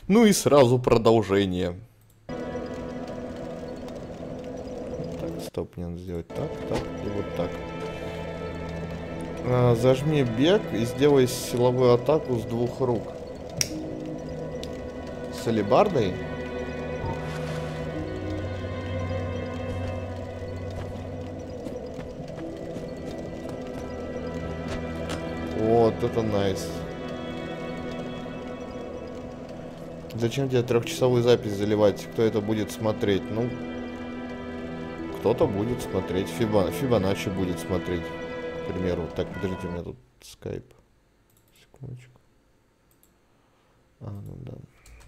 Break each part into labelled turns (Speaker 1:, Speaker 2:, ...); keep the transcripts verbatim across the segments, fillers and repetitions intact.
Speaker 1: Ну и сразу продолжение. Так, стоп, мне надо сделать так, так и вот так. А, зажми бег и сделай силовую атаку с двух рук. С алебардой? Вот это найс. Зачем тебе трехчасовую запись заливать? Кто это будет смотреть? Ну, кто-то будет смотреть. Фиба, Фибоначчи будет смотреть. К примеру. Так, подождите, у меня тут скайп. Секундочку. А, ну да.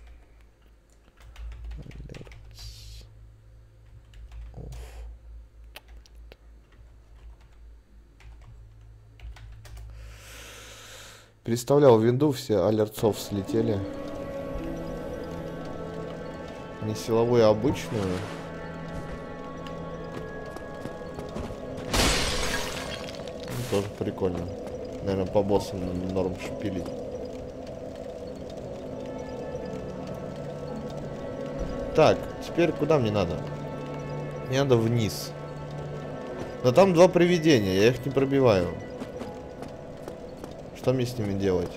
Speaker 1: Alerts. Off. Переставлял винду, все алертсов слетели. Не силовую, а обычную. Ну, тоже прикольно. Наверное, по боссам норм шпилить. Так, теперь куда мне надо? Мне надо вниз. Но там два привидения, я их не пробиваю. Что мне с ними делать?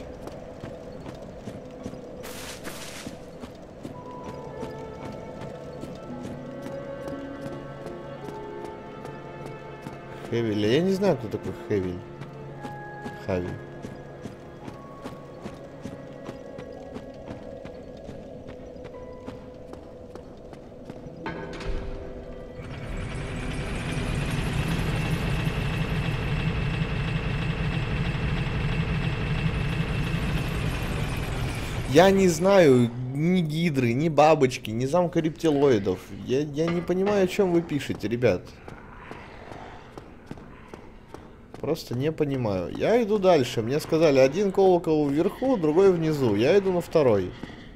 Speaker 1: Хевиль. Я не знаю, кто такой Хевиль. Хави. Я не знаю ни гидры, ни бабочки, ни замка рептилоидов. Я, я не понимаю, о чем вы пишете, ребят. Просто не понимаю. Я иду дальше. Мне сказали, один колокол вверху, другой внизу. Я иду на второй.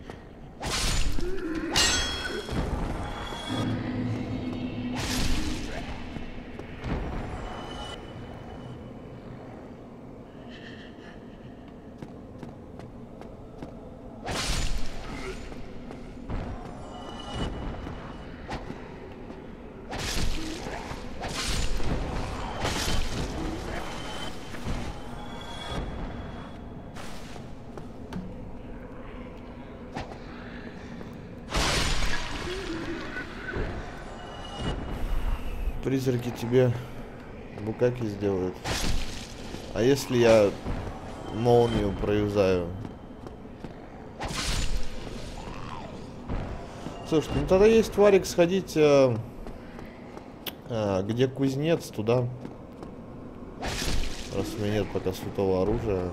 Speaker 1: Призраки тебе букаки сделают. А если я молнию проюзаю? Слушай, ну тогда есть тварик сходить, э, э, где кузнец, туда. Раз у меня нет пока святого оружия.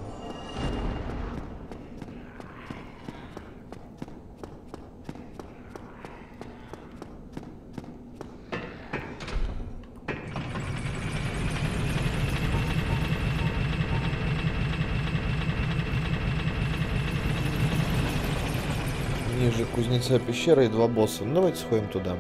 Speaker 1: Ниже кузнеца пещера и два босса. Ну, давайте сходим туда.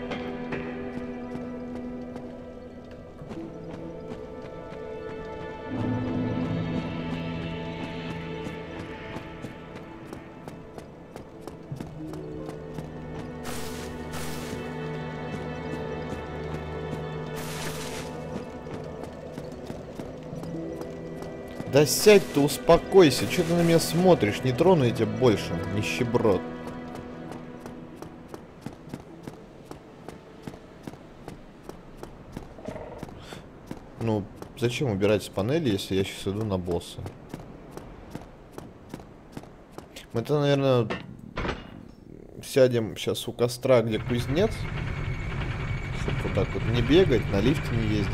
Speaker 1: Да сядь ты, успокойся. Че ты на меня смотришь? Не трону я тебя больше, нищеброд. Ну, зачем убирать с панели, если я сейчас иду на босса? Мы-то, наверное, сядем сейчас у костра, где кузнец. Чтобы вот так вот не бегать, на лифте не ездить.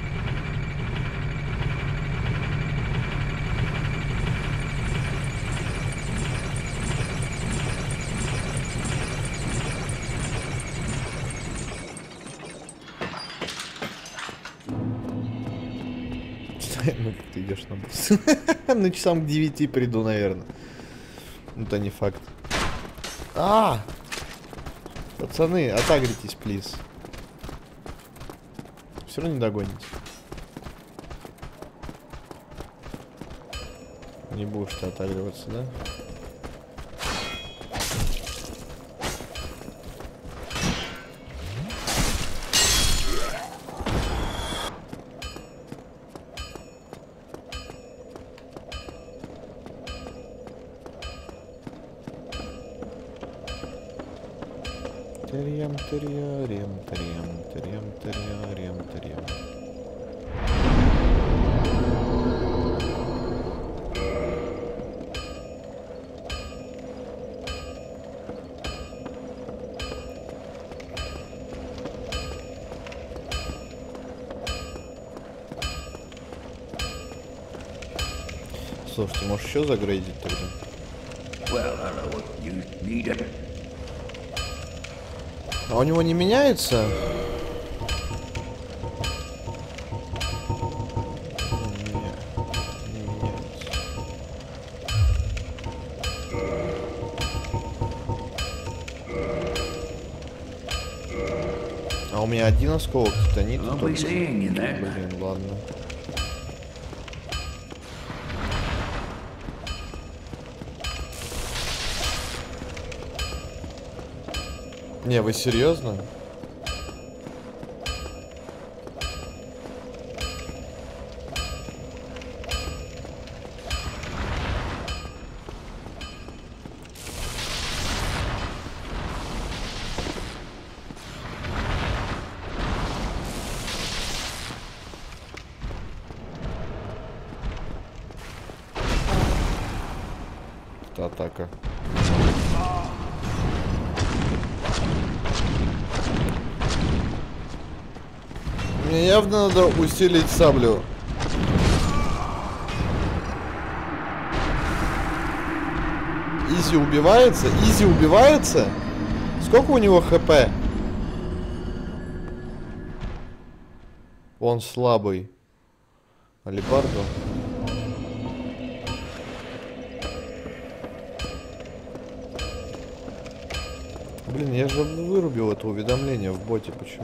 Speaker 1: Ну, как ты идешь на босс. Ну, часам к девяти приду, наверное. Ну, это не факт. А! Пацаны, отагритесь, плиз. Все равно не догоните. Не будешь ты отагриваться, да? Терьям, терьярем, терьям, терьям, терьярем, терьям. Слушайте, может еще загрейдить тогда?
Speaker 2: Well, I know what you need.
Speaker 1: А у него не меняется? Не, не меняется. А у меня один осколок титанита.
Speaker 2: I'll be
Speaker 1: только.
Speaker 2: seeing you there.
Speaker 1: Блин, ладно. Не, вы серьезно? Это атака. Мне явно надо усилить саблю. Изи убивается? Изи убивается? Сколько у него хп? Он слабый. Алибарду. Блин, я же вырубил это уведомление в боте. Почему?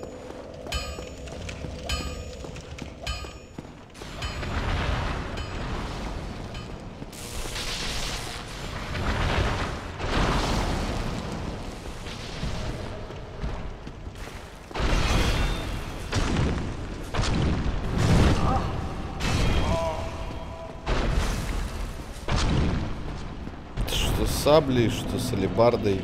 Speaker 1: Что с саблей, что с алебардой.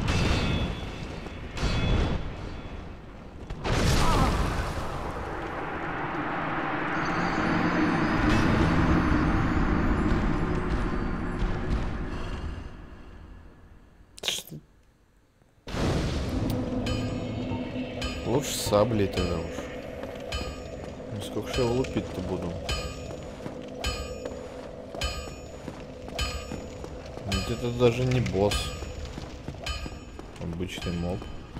Speaker 1: Лучше саблей тогда уж. Ну, сколько же я его лупить-то буду? Ведь это даже не босс. Обычный моб.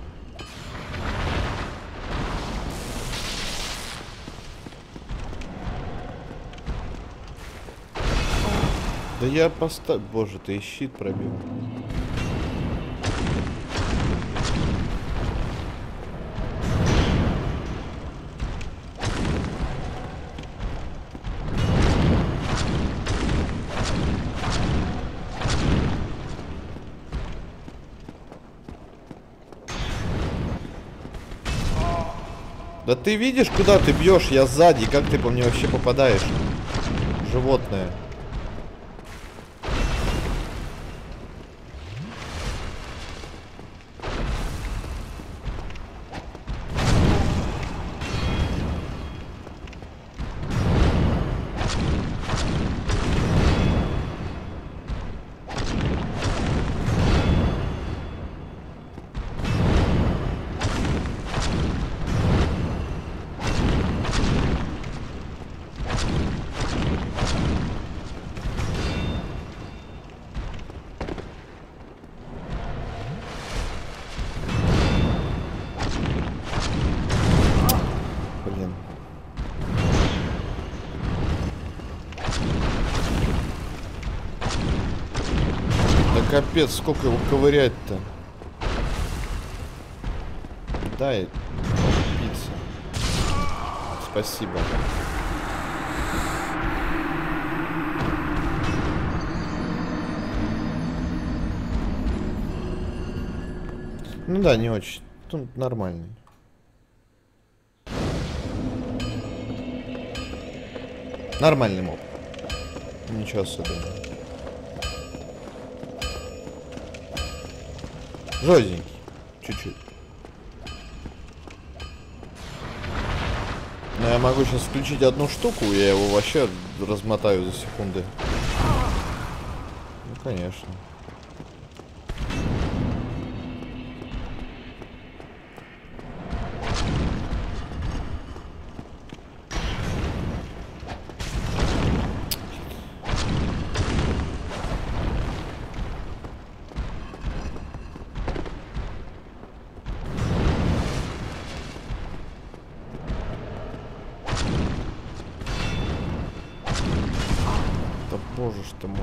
Speaker 1: Да я поставил... Боже, ты и щит пробил. Да ты видишь, куда ты бьешь? Я сзади. Как ты по мне вообще попадаешь? Животное. Капец, сколько его ковырять-то? Дай пицца. Спасибо. Ну да, не очень. Ну, нормальный. Нормальный моб. Ничего особенного. Жёстенький. Чуть-чуть. Но я могу сейчас включить одну штуку, я его вообще размотаю за секунды. Ну, конечно. Боже ж ты мой.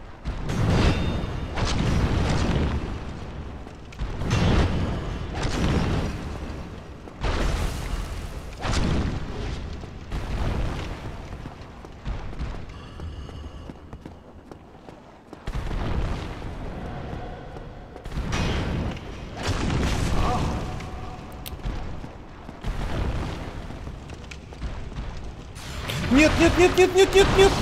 Speaker 1: Нет, нет, нет, нет, нет, нет, нет.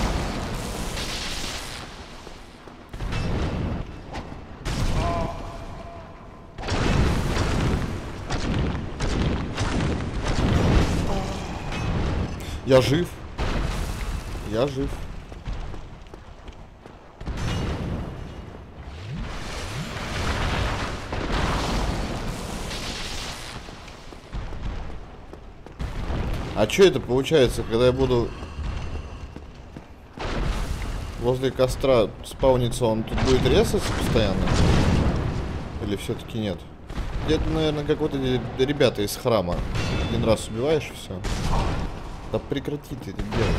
Speaker 1: Я жив. Я жив. А что это получается, когда я буду возле костра спауниться, он тут будет резаться постоянно? Или все-таки нет? Где-то, наверное, какой-то ребята из храма. Один раз убиваешь и все. Да прекрати ты это делать.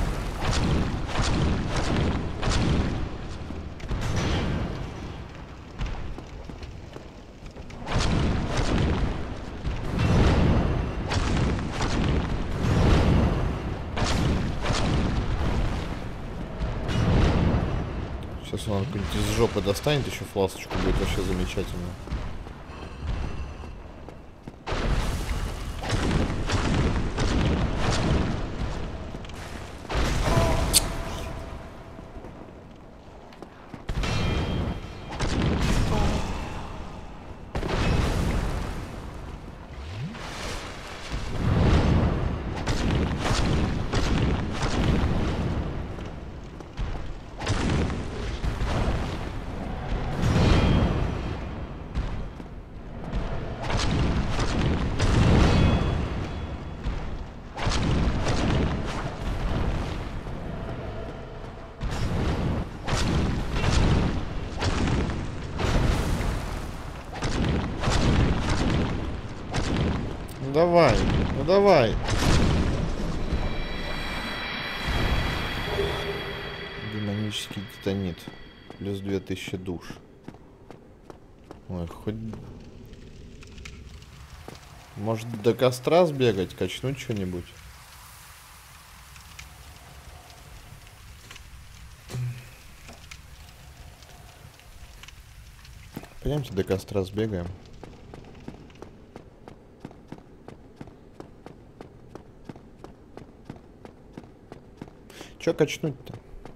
Speaker 1: Сейчас он какой-нибудь из жопы достанет, еще фласочку, будет вообще замечательно. Ну давай, ну давай. Демонический титанит. Плюс две тысячи душ. Ой, хоть... Может до костра сбегать, качнуть что-нибудь? Пойдемте до костра сбегаем. Чё качнуть-то?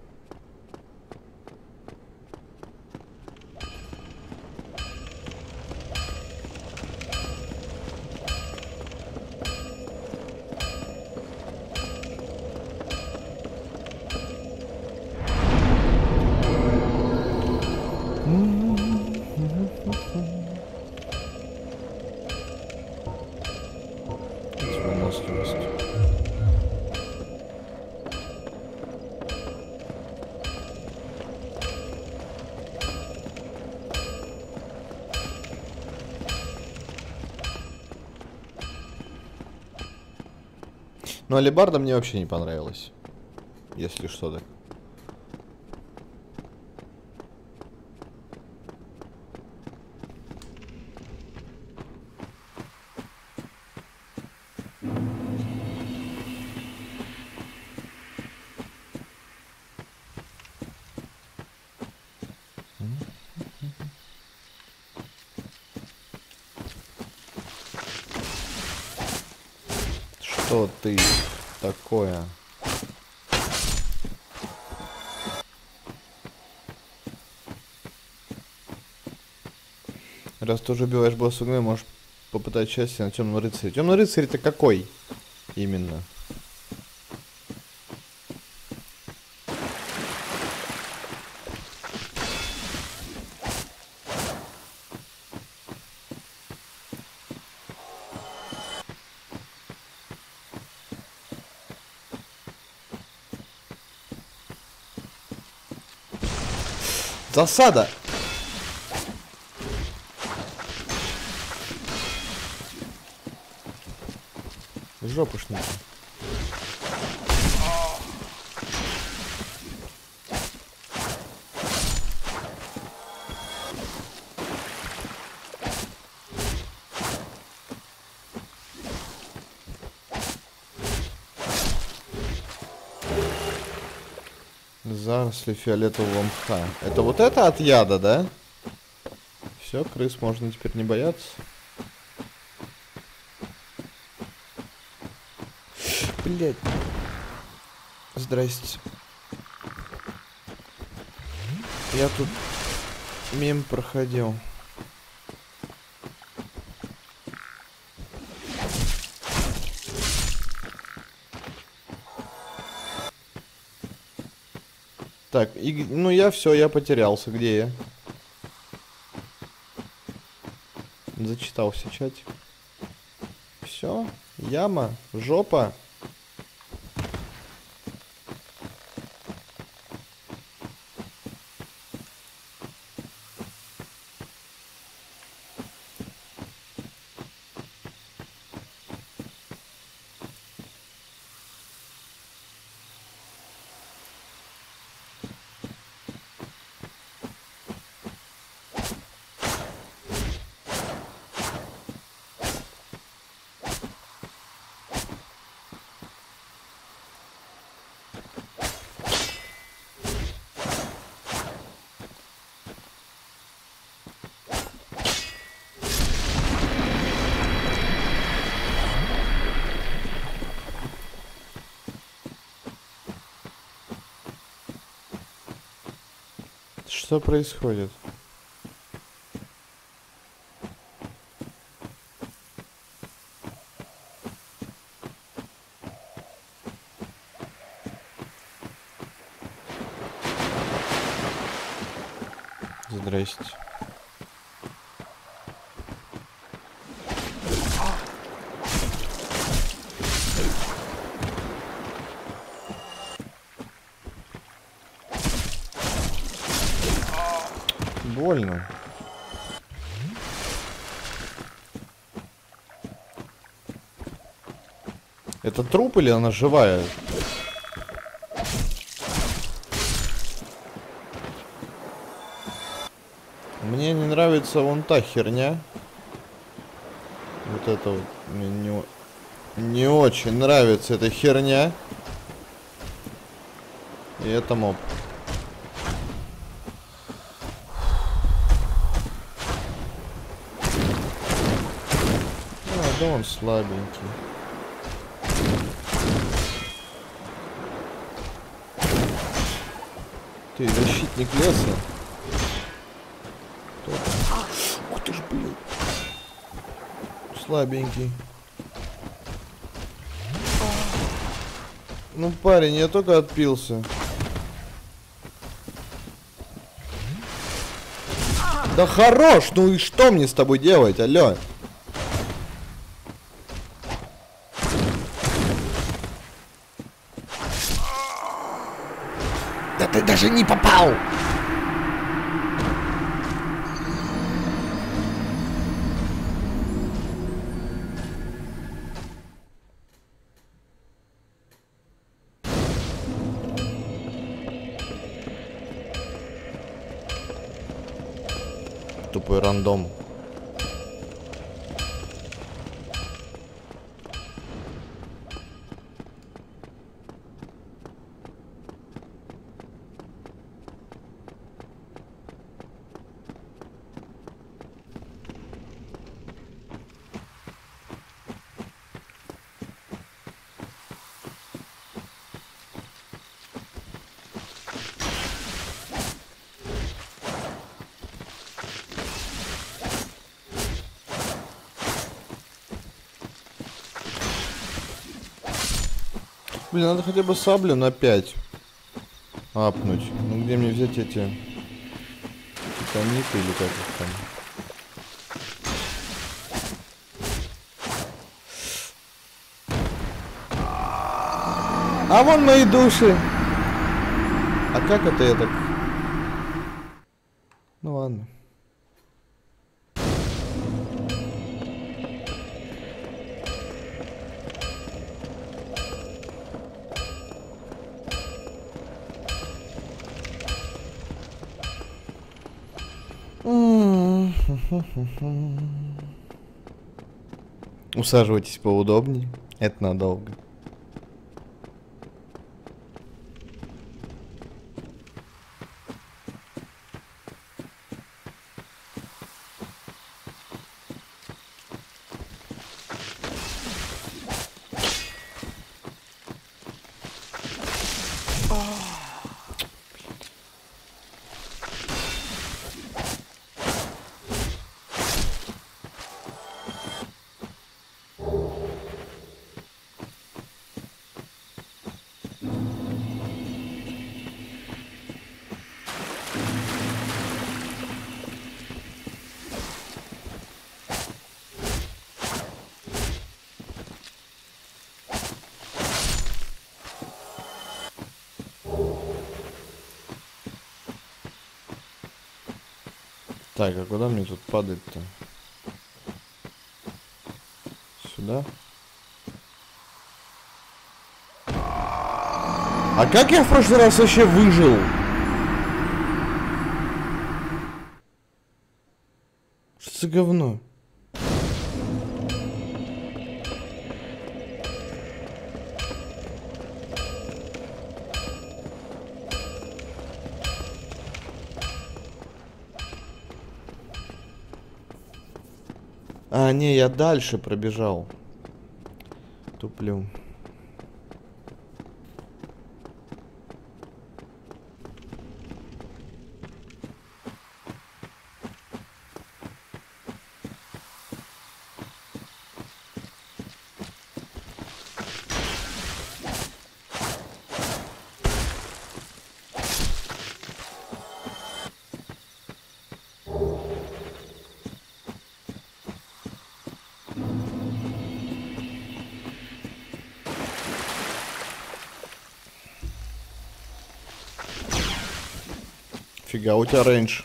Speaker 1: Ну, алебарда мне вообще не понравилась. Если что, так. Что ты такое? Раз ты уже убиваешь босса игры, можешь попытать счастье на темном рыцаре. Темный рыцарь это какой? Именно. Засада! Жопушник. Заросли фиолетового мха. Это вот это от яда, да? Все, крыс можно теперь не бояться. Блять. Здрасте. Я тут мимо проходил. Так, и, ну я все, я потерялся. Где я? Зачитался чатик. Все, яма, жопа. Что происходит? Здрасте. Больно. Это труп или она живая? Мне не нравится вон та херня. Вот это вот мне не, не очень нравится эта херня. И это моб. А, да он слабенький. Ты защитник леса? Ух ты ж, блин. Слабенький. Ну, парень, я только отпился. Да хорош! Ну и что мне с тобой делать, алло? Да ты даже не попал! Тупой рандом. Блин, надо хотя бы саблю на пять апнуть. Ну где мне взять эти титаниты или как их там? А вон мои души. А как это я так? Ну ладно. Усаживайтесь поудобнее. Это надолго. Так, а куда мне тут падать-то? Сюда? А как я в прошлый раз вообще выжил? Что за говно? А, не, я дальше пробежал. Туплю. Фига, у тебя рейндж.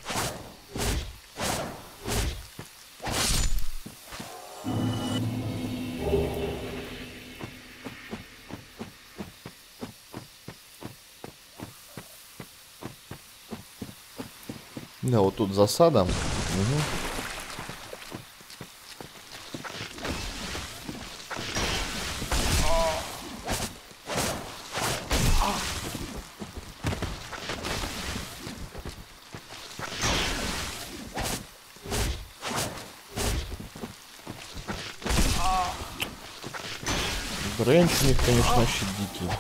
Speaker 1: Да, вот тут засада. Угу. Рейндж у них, конечно, вообще дикий.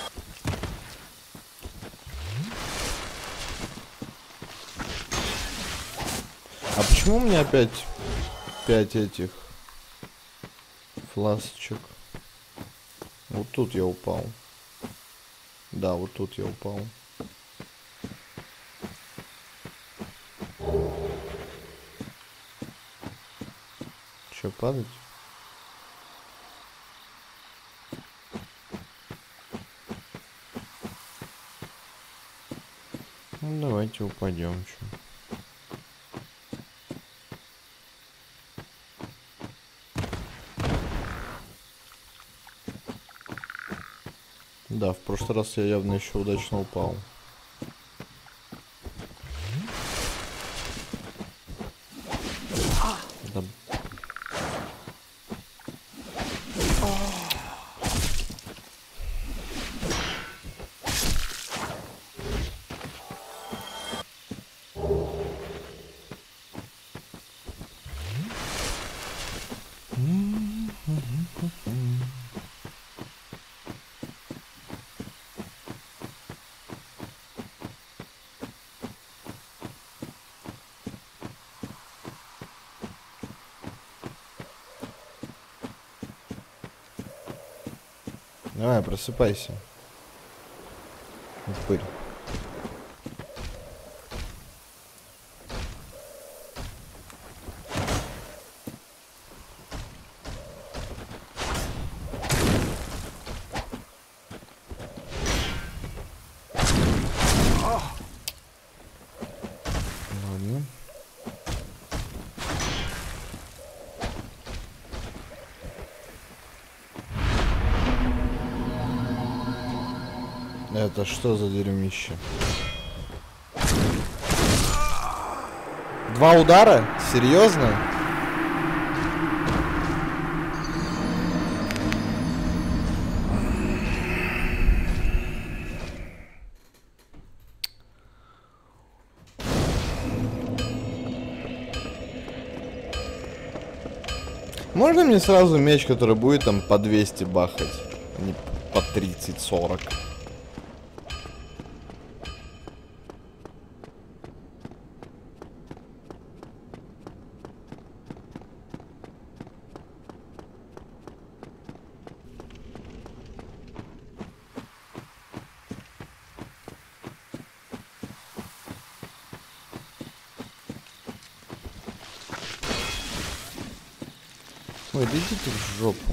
Speaker 1: А почему у меня опять пять этих фласочек? Вот тут я упал. Да, вот тут я упал. Че, падать? Ну, давайте упадем. Чё. Да, в прошлый раз я явно еще удачно упал. Да. Давай, просыпайся. Упырь. Ладно. Это что за дерьмище? Два удара? Серьезно? Можно мне сразу меч, который будет там по двести бахать, а не по тридцать-сорок? Ой, да идите в жопу.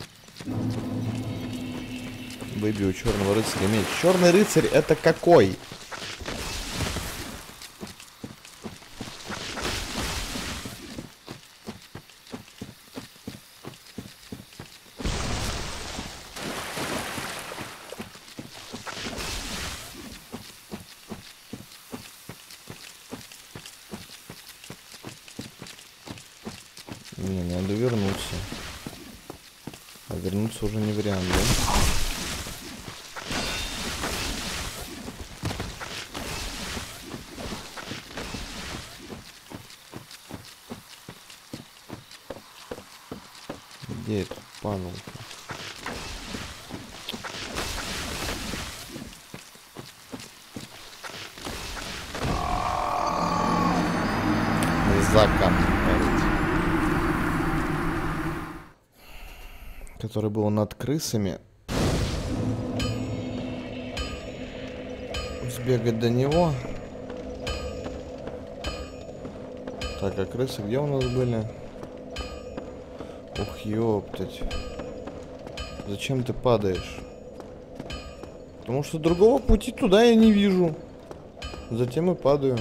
Speaker 1: Бэби, у черного рыцаря меч. Черный рыцарь это какой? Не, надо вернуться. А вернуться уже не вариант, да? Где эта панелка? За камнем, который был над крысами. Сбегать до него. Так, а крысы где у нас были? Ух, ёптать. Зачем ты падаешь? Потому что другого пути туда я не вижу. Затем и падаю.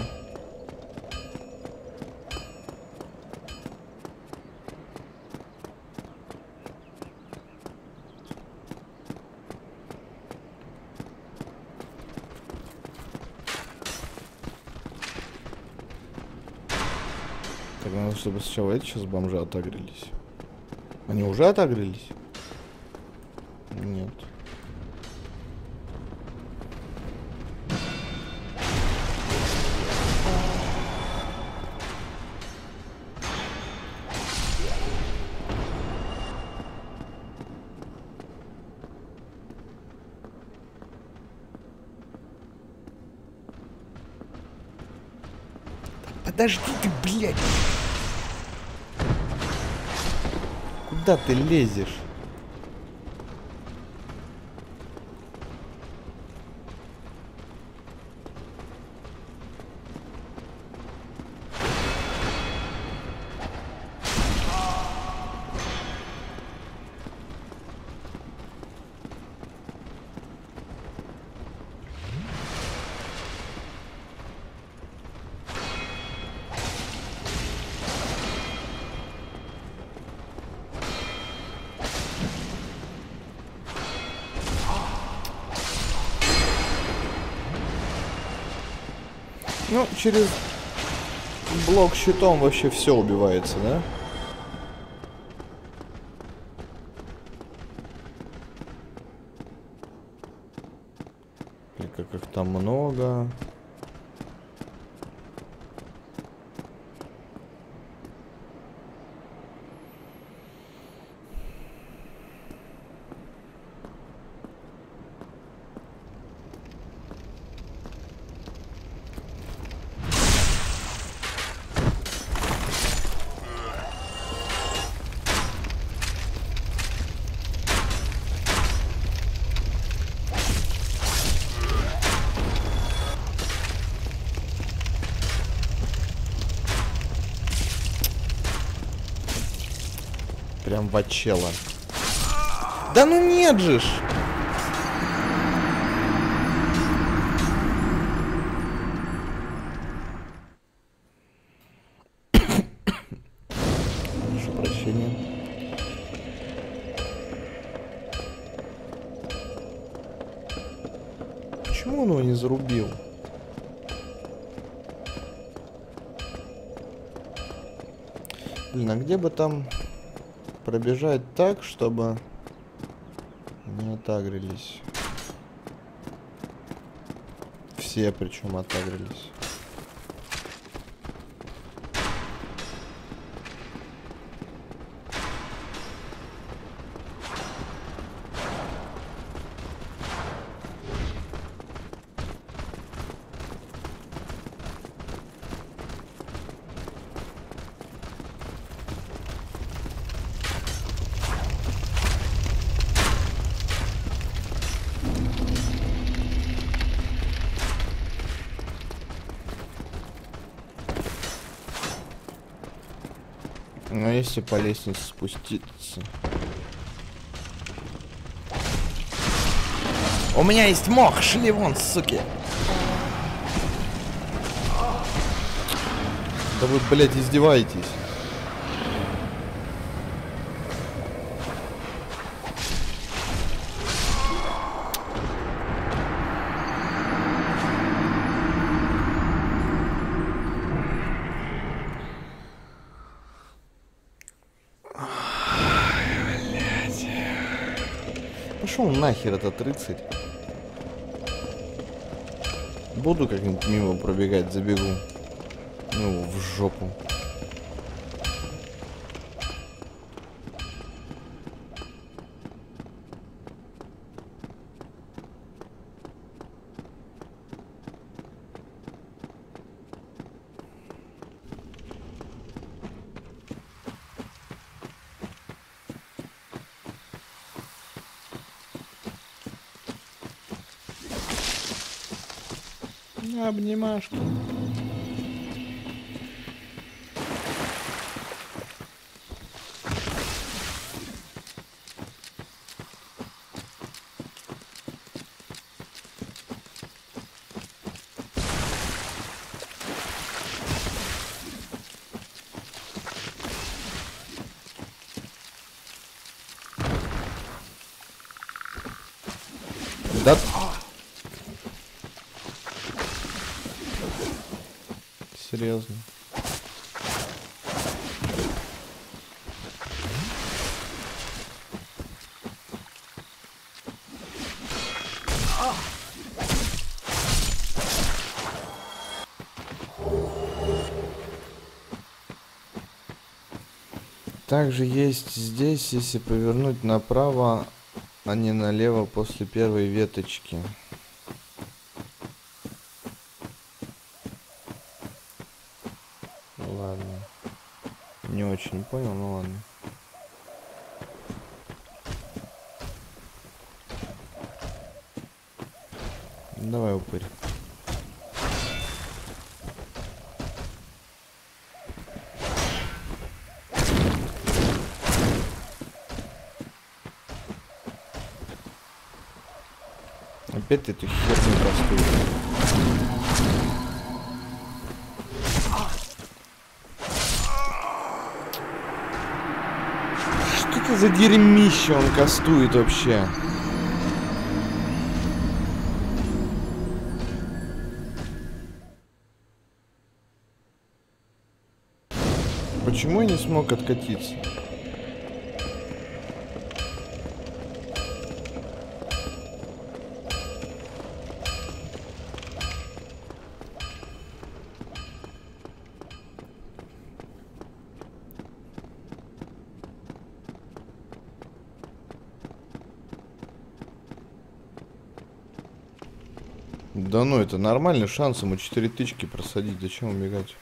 Speaker 1: Так, надо, чтобы сначала эти сейчас бомжи отогрелись. Они уже отогрелись? Нет. Подожди ты, блядь! Куда ты лезешь? Ну, через блок щитом вообще все убивается, да? И как их там много. Прям вачела. Да ну нет же ж! Прошу прощения. Почему он его не зарубил? Блин, а где бы там пробежать так, чтобы не отагрились? Все причем отагрились. Но если по лестнице спуститься... У меня есть мох, шли вон, суки! Да вы, блядь, издеваетесь. Пошел нахер этот рыцарь. Буду как-нибудь мимо пробегать, забегу. Ну, в жопу. Обнимашки. Да. Серьезно. Также есть здесь, если повернуть направо, а не налево после первой веточки. Ладно. Не очень понял, но ладно. Давай, упырь. Опять эту херню простую. Что это за дерьмище он кастует вообще? Почему я не смог откатиться? Да ну, это нормальный шанс ему четыре тычки просадить. Зачем убегать?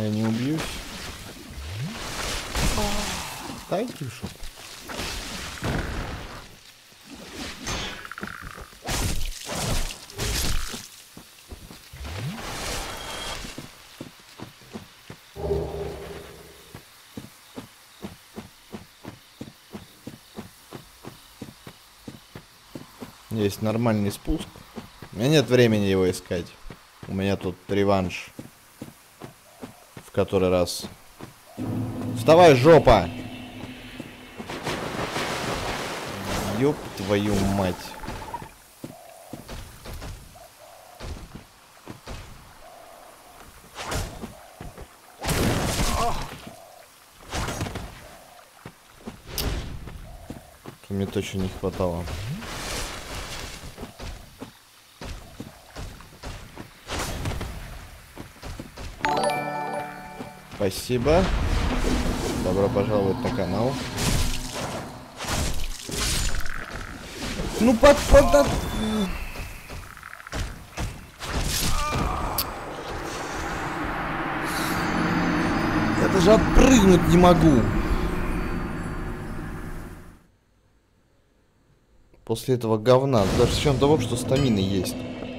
Speaker 1: Я не убьюсь. Дай тише. Есть нормальный спуск. У меня нет времени его искать. У меня тут реванш. В который раз. Вставай, жопа! Ёб твою мать. Мне точно не хватало. Спасибо. Добро пожаловать на канал. Ну под под. Я даже отпрыгнуть не могу. После этого говна, даже с учетом того, что стамины есть.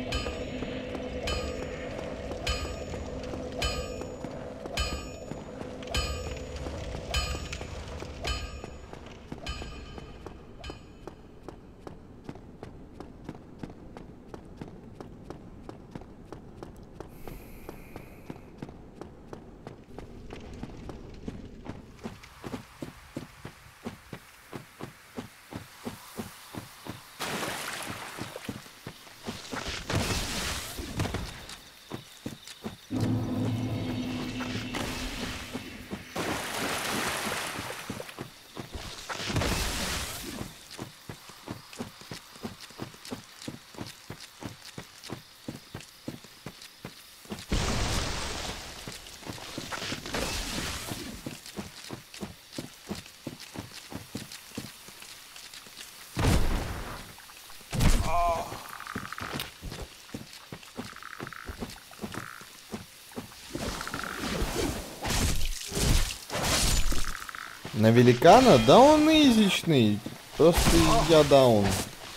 Speaker 1: На великана? Да он изичный. Просто я даун.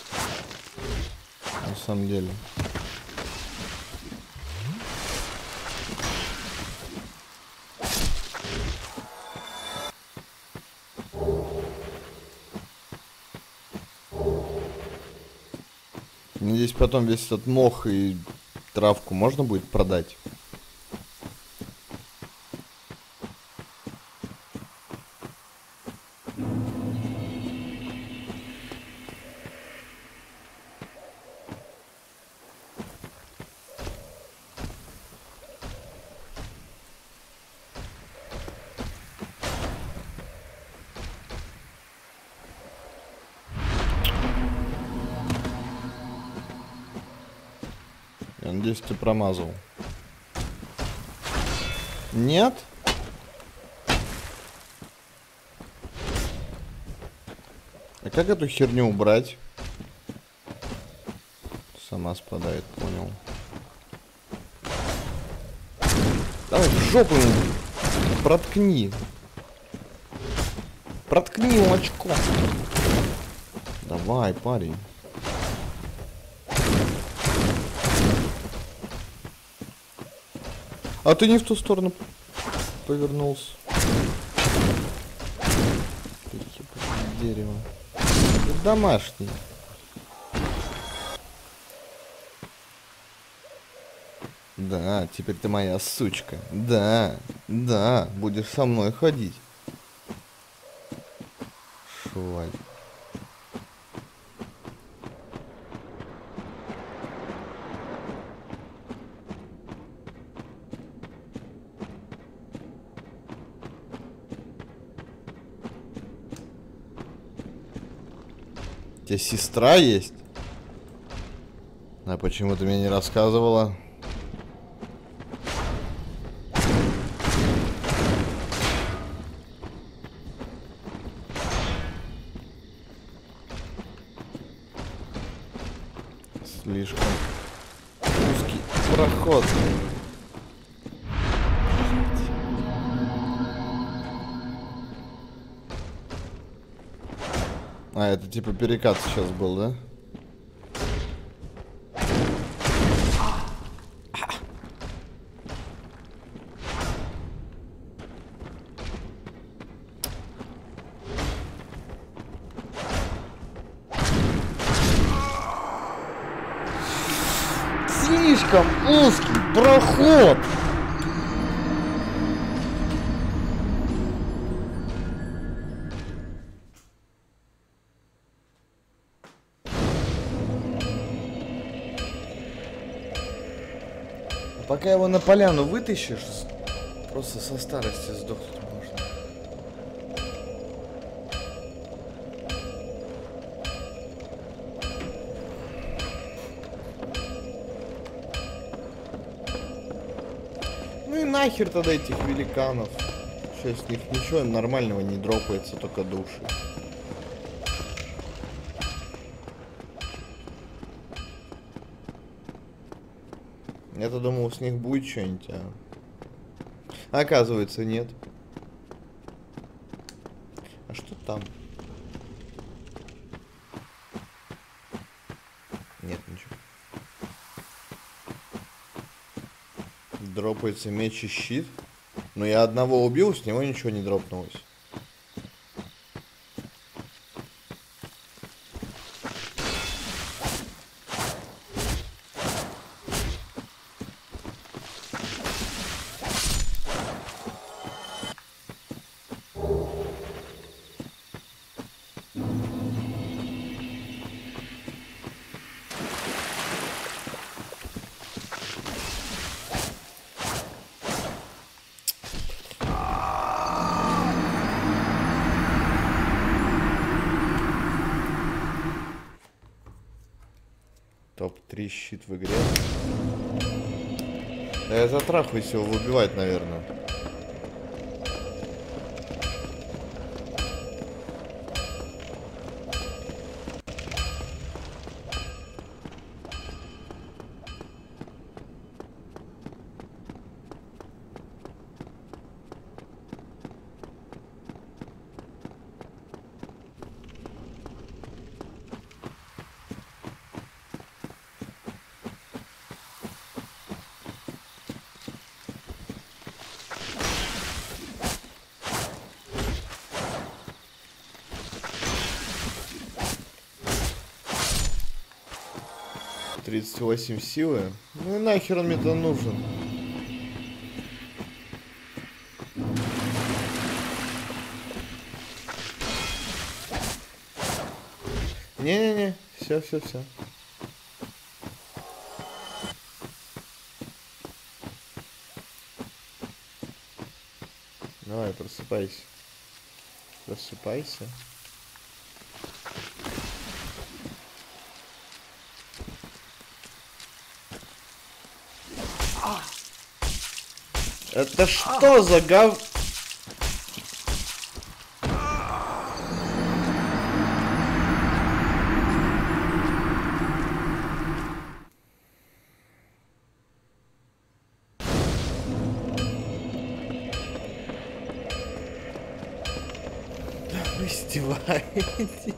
Speaker 1: На самом деле. Надеюсь, потом весь этот мох и травку можно будет продать. Я надеюсь, ты промазал. Нет? А как эту херню убрать? Сама спадает, понял. Давай в жопу ему проткни. Проткни ему очко. Давай, парень. А ты не в ту сторону повернулся. Дерево. Ты домашний. Да, теперь ты моя сучка. Да, да, будешь со мной ходить. Шваль. У тебя сестра есть? А почему ты мне не рассказывала? Слишком узкий проход. А, это типа перекат сейчас был, да? Слишком узкий проход. Пока его на поляну вытащишь, просто со старости сдохнуть можно. Ну и нахер тогда этих великанов. Что с них ничего нормального не дропается, только души. Я-то думал, с них будет что-нибудь, а... Оказывается, нет. А что там? Нет, ничего. Дропается меч и щит. Но я одного убил, с него ничего не дропнулось. топ три щит в игре. Я затрахаюсь его выбивать, наверное. тридцать восемь силы. Ну и нахер он мне-то нужен. Не-не-не, все, все, все. Давай, просыпайся. Просыпайся. Это что за гав... Да вы издеваетесь.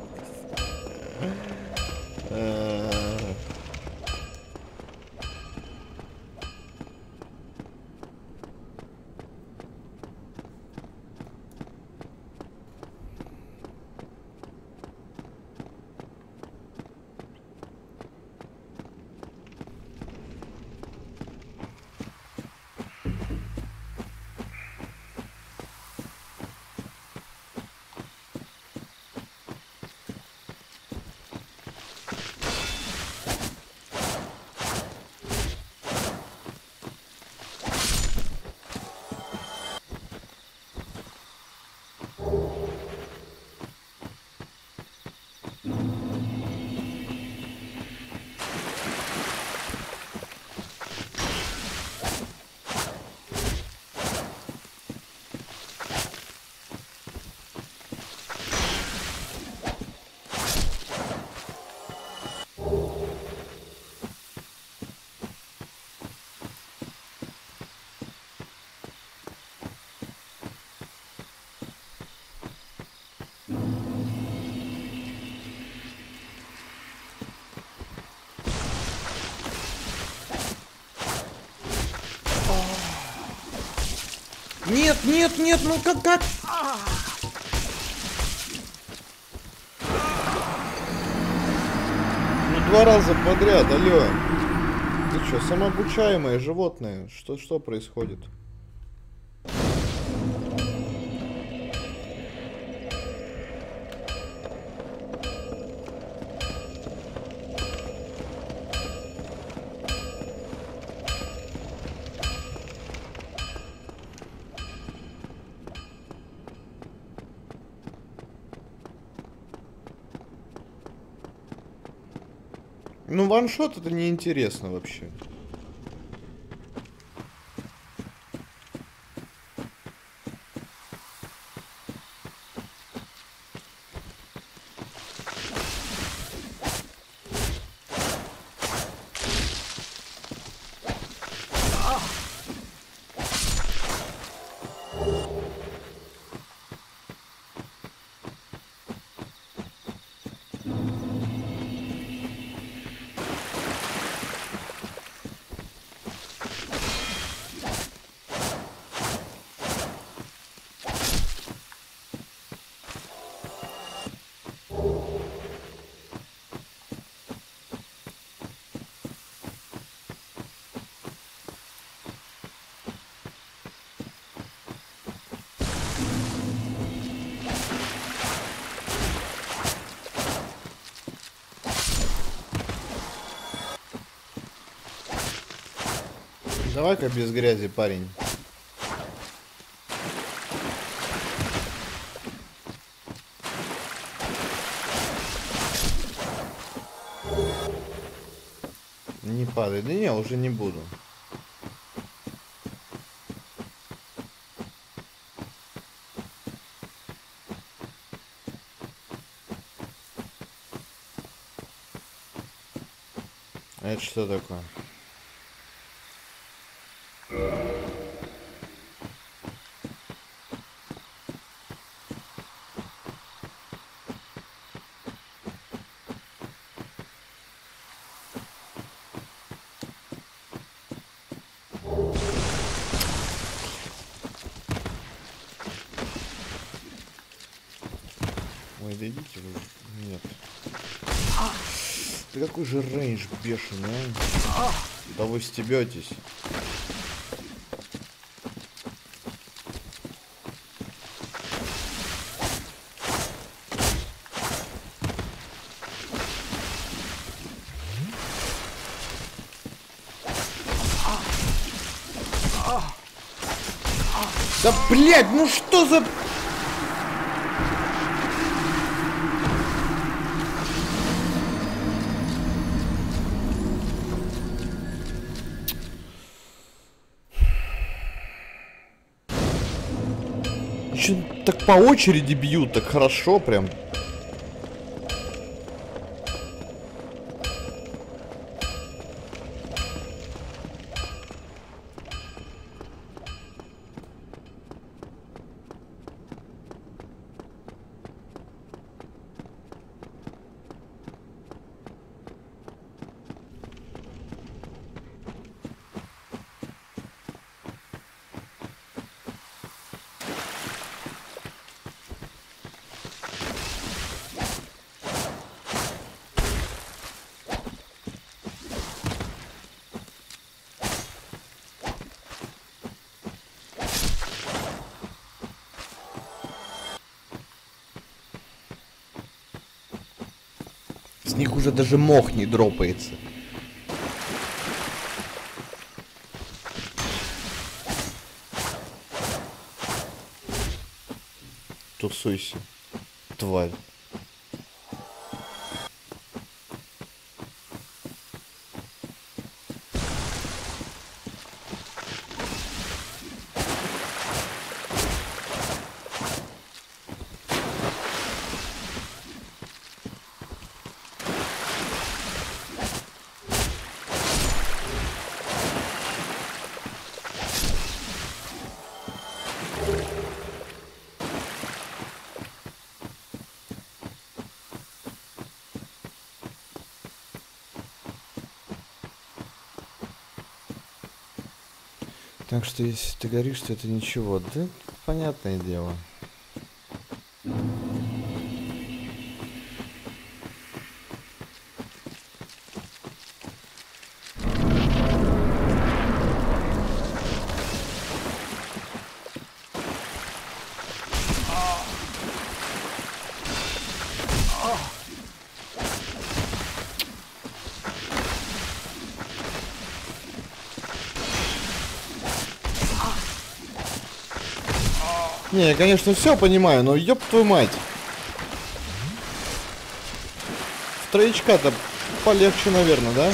Speaker 1: Нет, нет, нет, ну как, как? Ну два раза подряд, алло. Ты что, самообучаемое животное? Что, что происходит? Ну, ваншот это неинтересно вообще. Давай-ка без грязи, парень. Не падай. Да не, уже не буду. А это что такое? Ой, да идите вы. Нет. Да какой же рейндж бешеный, а? Да вы стебетесь. Да блять, ну что за... Еще так по очереди бьют, так хорошо прям. С них уже даже мох не дропается. Тусуйся, тварь. Так что если ты горишь, то это ничего. Да, понятное дело. Не, я, конечно, все понимаю, но ёб твою мать. В троечка-то полегче, наверное, да?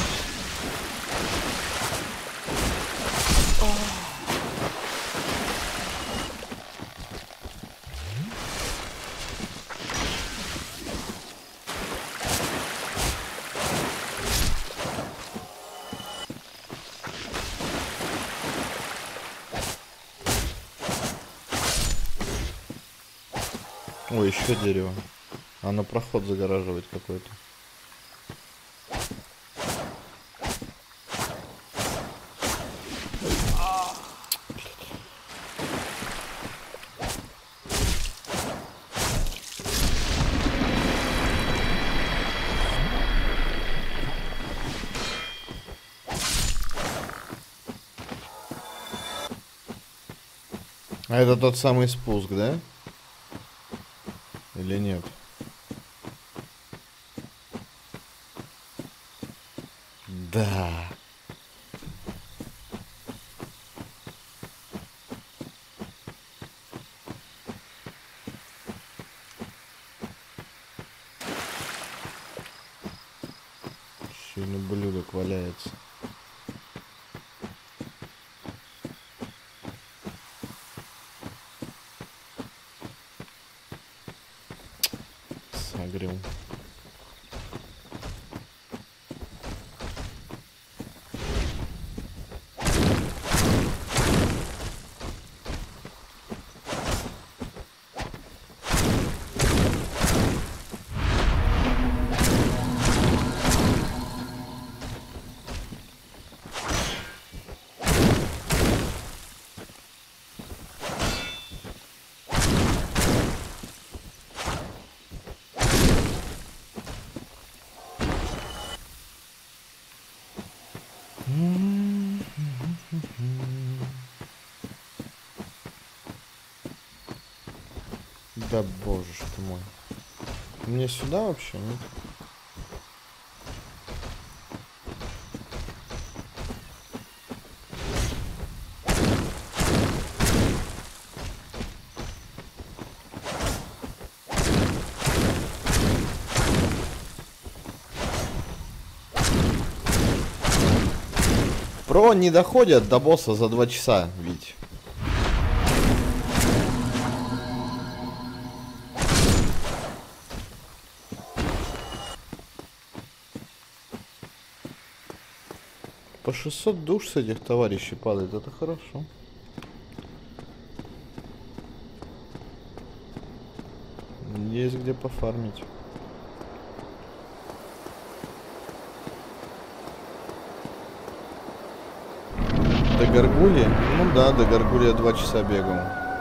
Speaker 1: Ой, еще дерево. Оно проход загораживает какой-то. А это тот самый спуск, да? Или нет? Да. Сильно блюдок валяется. Согрел. Да боже ж ты мой. Мне сюда вообще, нет? Про не доходят до босса за два часа, ведь. По шестьсот душ с этих товарищей падает, это хорошо. Есть где пофармить. До Гаргульи? Ну да, до Гаргульи два часа бегал.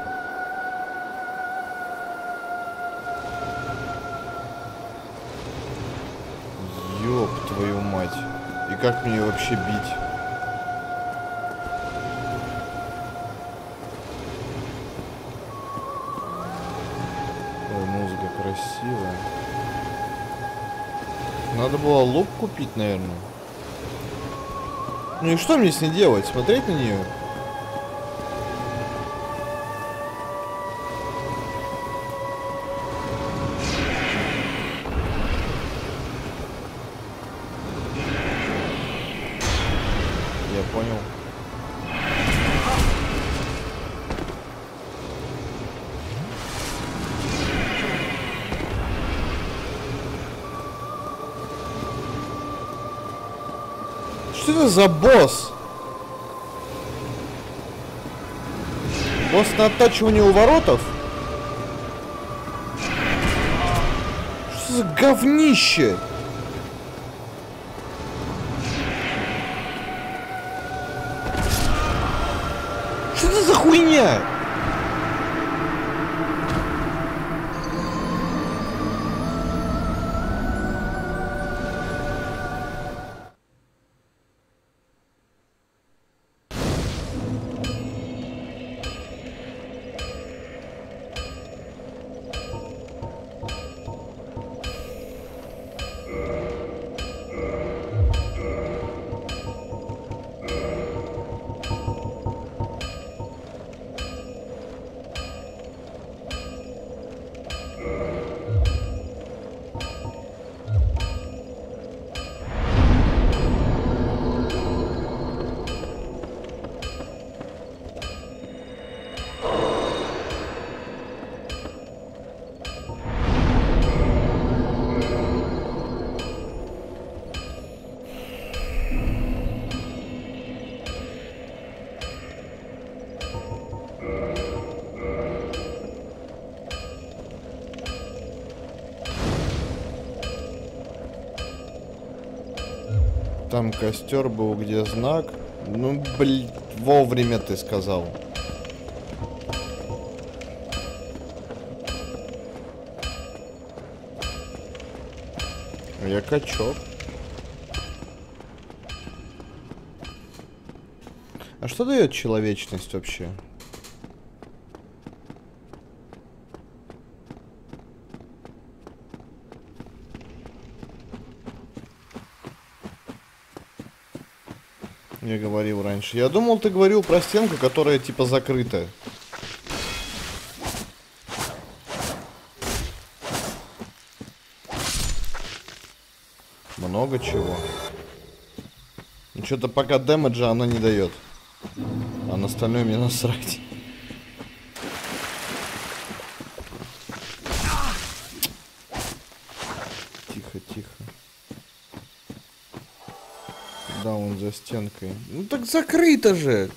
Speaker 1: Ёб твою мать. И как мне вообще бить? Ой, музыка красивая. Надо было лук купить, наверное. Ну и что мне с ней делать? Смотреть на нее? Я понял. Что это за босс? Босс на оттачивание у воротов? Что за говнище? Там костер был, где знак. Ну, блин, вовремя ты сказал. Я качок. А что дает человечность вообще? Я говорил раньше. Я думал, ты говорил про стенку, которая типа закрыта. Много чего. Ну что-то пока дэмэджа она не дает. А на остальное мне насрать. Тихо, тихо. Да, он за стенкой. Ну так закрыто же.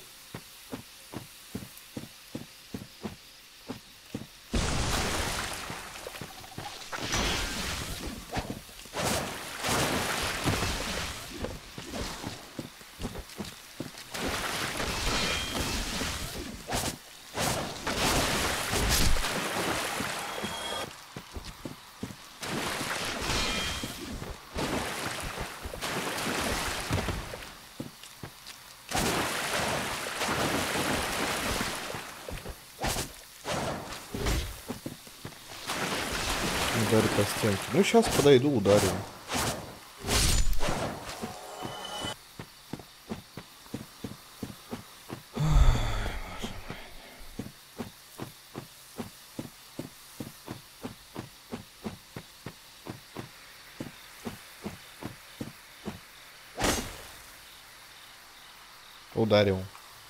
Speaker 1: Ударю по стенке. Ну, сейчас подойду, ударю. Ударил.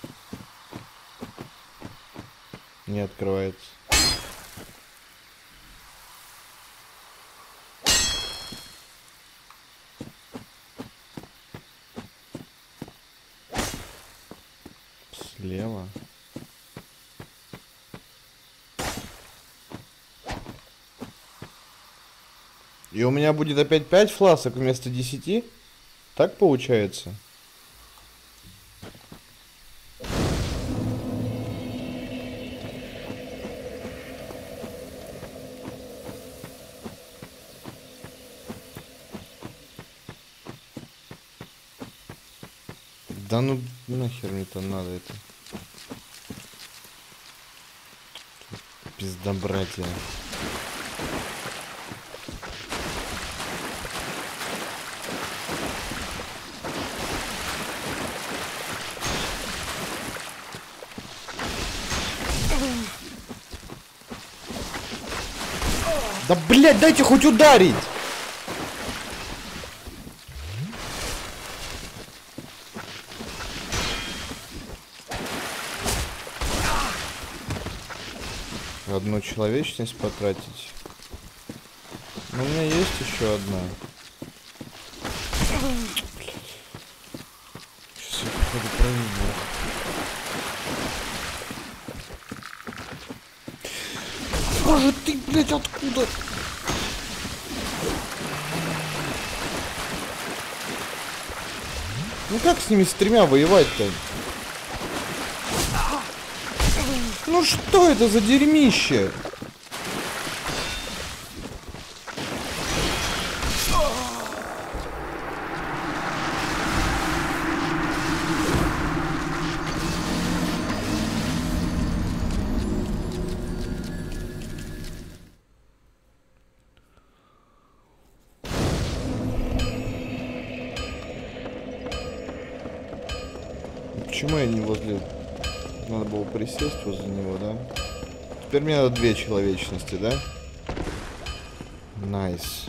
Speaker 1: Не открывается. Слева. И у меня будет опять пять фласок вместо десяти? Так получается? Да ну нахер мне это надо это. Пиздобратья. Да блять, дайте хоть ударить! Одну человечность потратить. Но у меня есть еще одна. Сейчас я походу проверю. Боже ты, блядь, откуда? Ну как с ними с тремя воевать-то? Ну что это за дерьмище? Почему я не возле... Надо было присесть возле него, да? Теперь мне надо две человечности, да? Найс.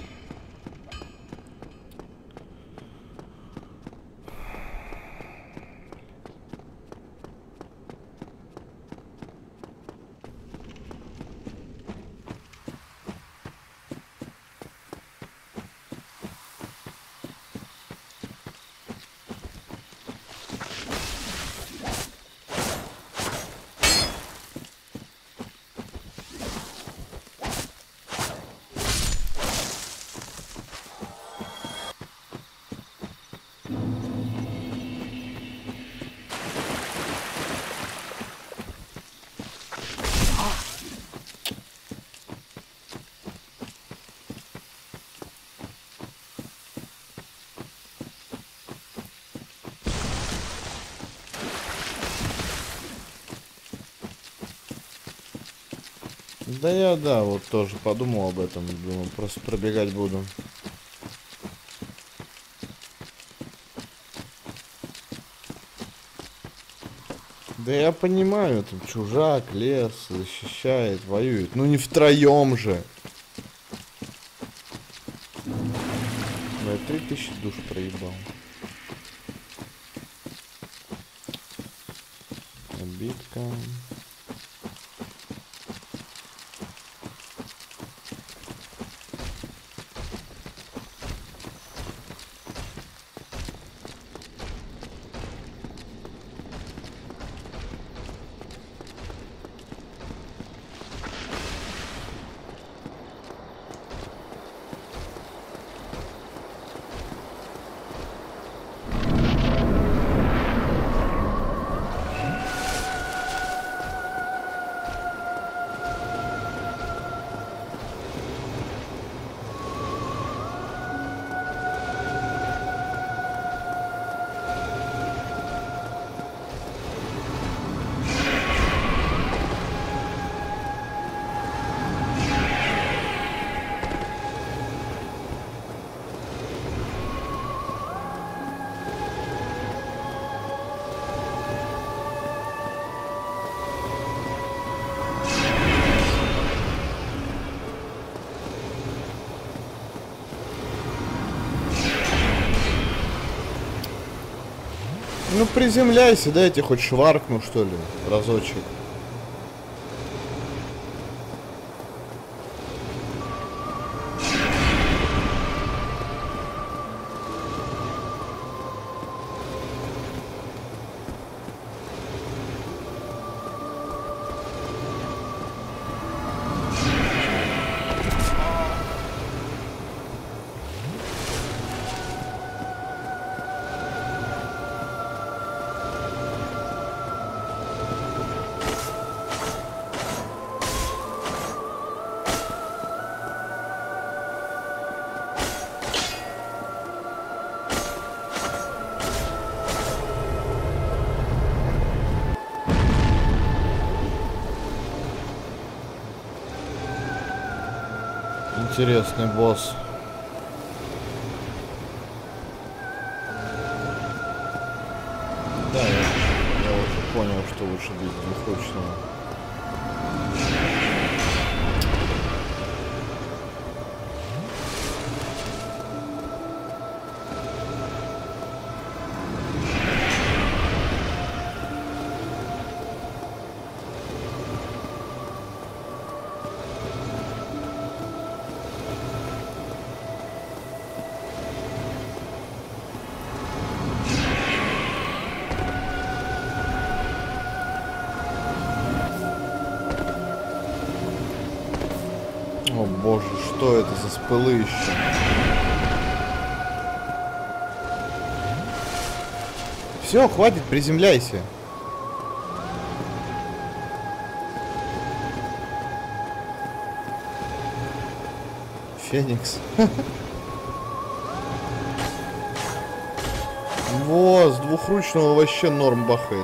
Speaker 1: Да я, да, вот тоже подумал об этом. Думаю, просто пробегать буду. Да я понимаю, там чужак, лес, защищает, воюет. Ну не втроем же. Да, три тысячи душ проебал. Обидка. Ну приземляйся, дайте хоть шваркну, что ли, разочек. Интересный босс. Да, я, я уже понял, что лучше бить двухручного. О боже, что это за спылы еще? Все, хватит, приземляйся. Феникс. Во, с двухручного вообще норм бахает.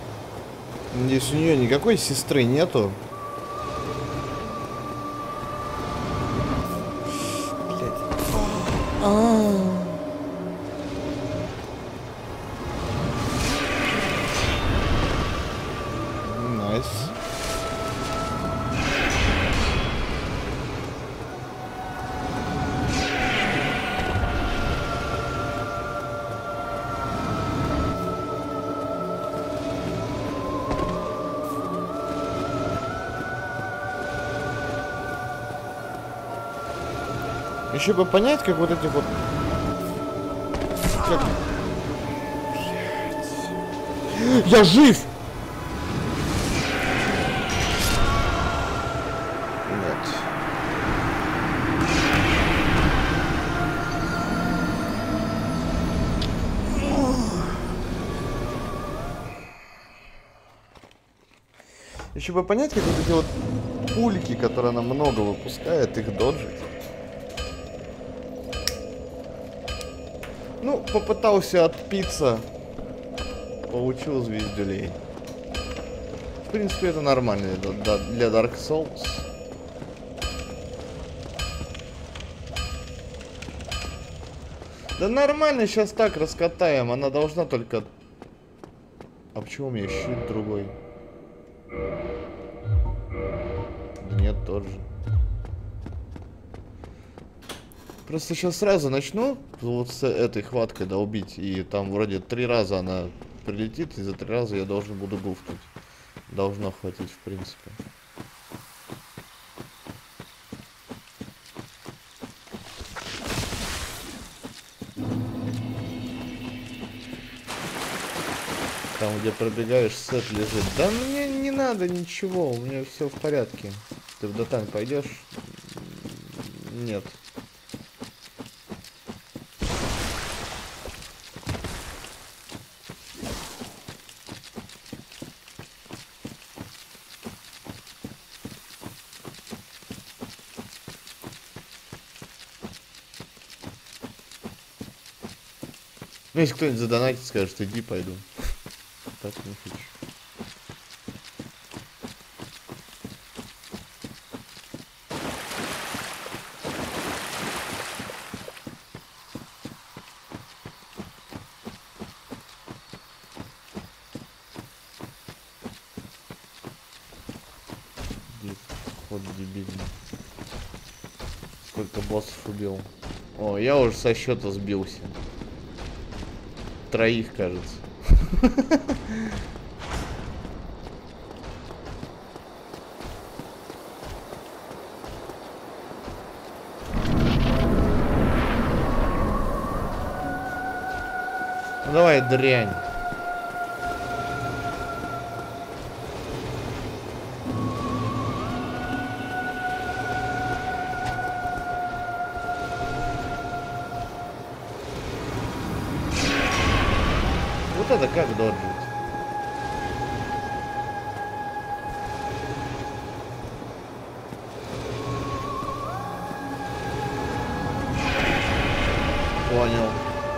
Speaker 1: Здесь у нее никакой сестры нету. Еще бы понять, как вот эти вот... Как... Я жив! Нет. Еще бы понять, как вот эти вот пульки, которые она много выпускает, их доджить. Ну, попытался отпиться, получил звездюлей. В принципе, это нормально для Dark Souls. Да нормально, сейчас так раскатаем. Она должна только... А почему у меня щит другой? Нет, тот же. Просто сейчас сразу начну вот с этой хваткой долбить. И там вроде три раза она прилетит, и за три раза я должен буду гуфнуть. Должно хватить, в принципе. Там, где пробегаешь, сет лежит. Да мне не надо ничего, у меня все в порядке. Ты в Дотань пойдешь? Нет. Ну, если кто-нибудь задонатит, скажет, иди, пойду. Так не хочешь. Вот дебильный. Сколько боссов убил. О, я уже со счета сбился. Троих, кажется. Ну давай, дрянь. Вот это как доджить? Понял.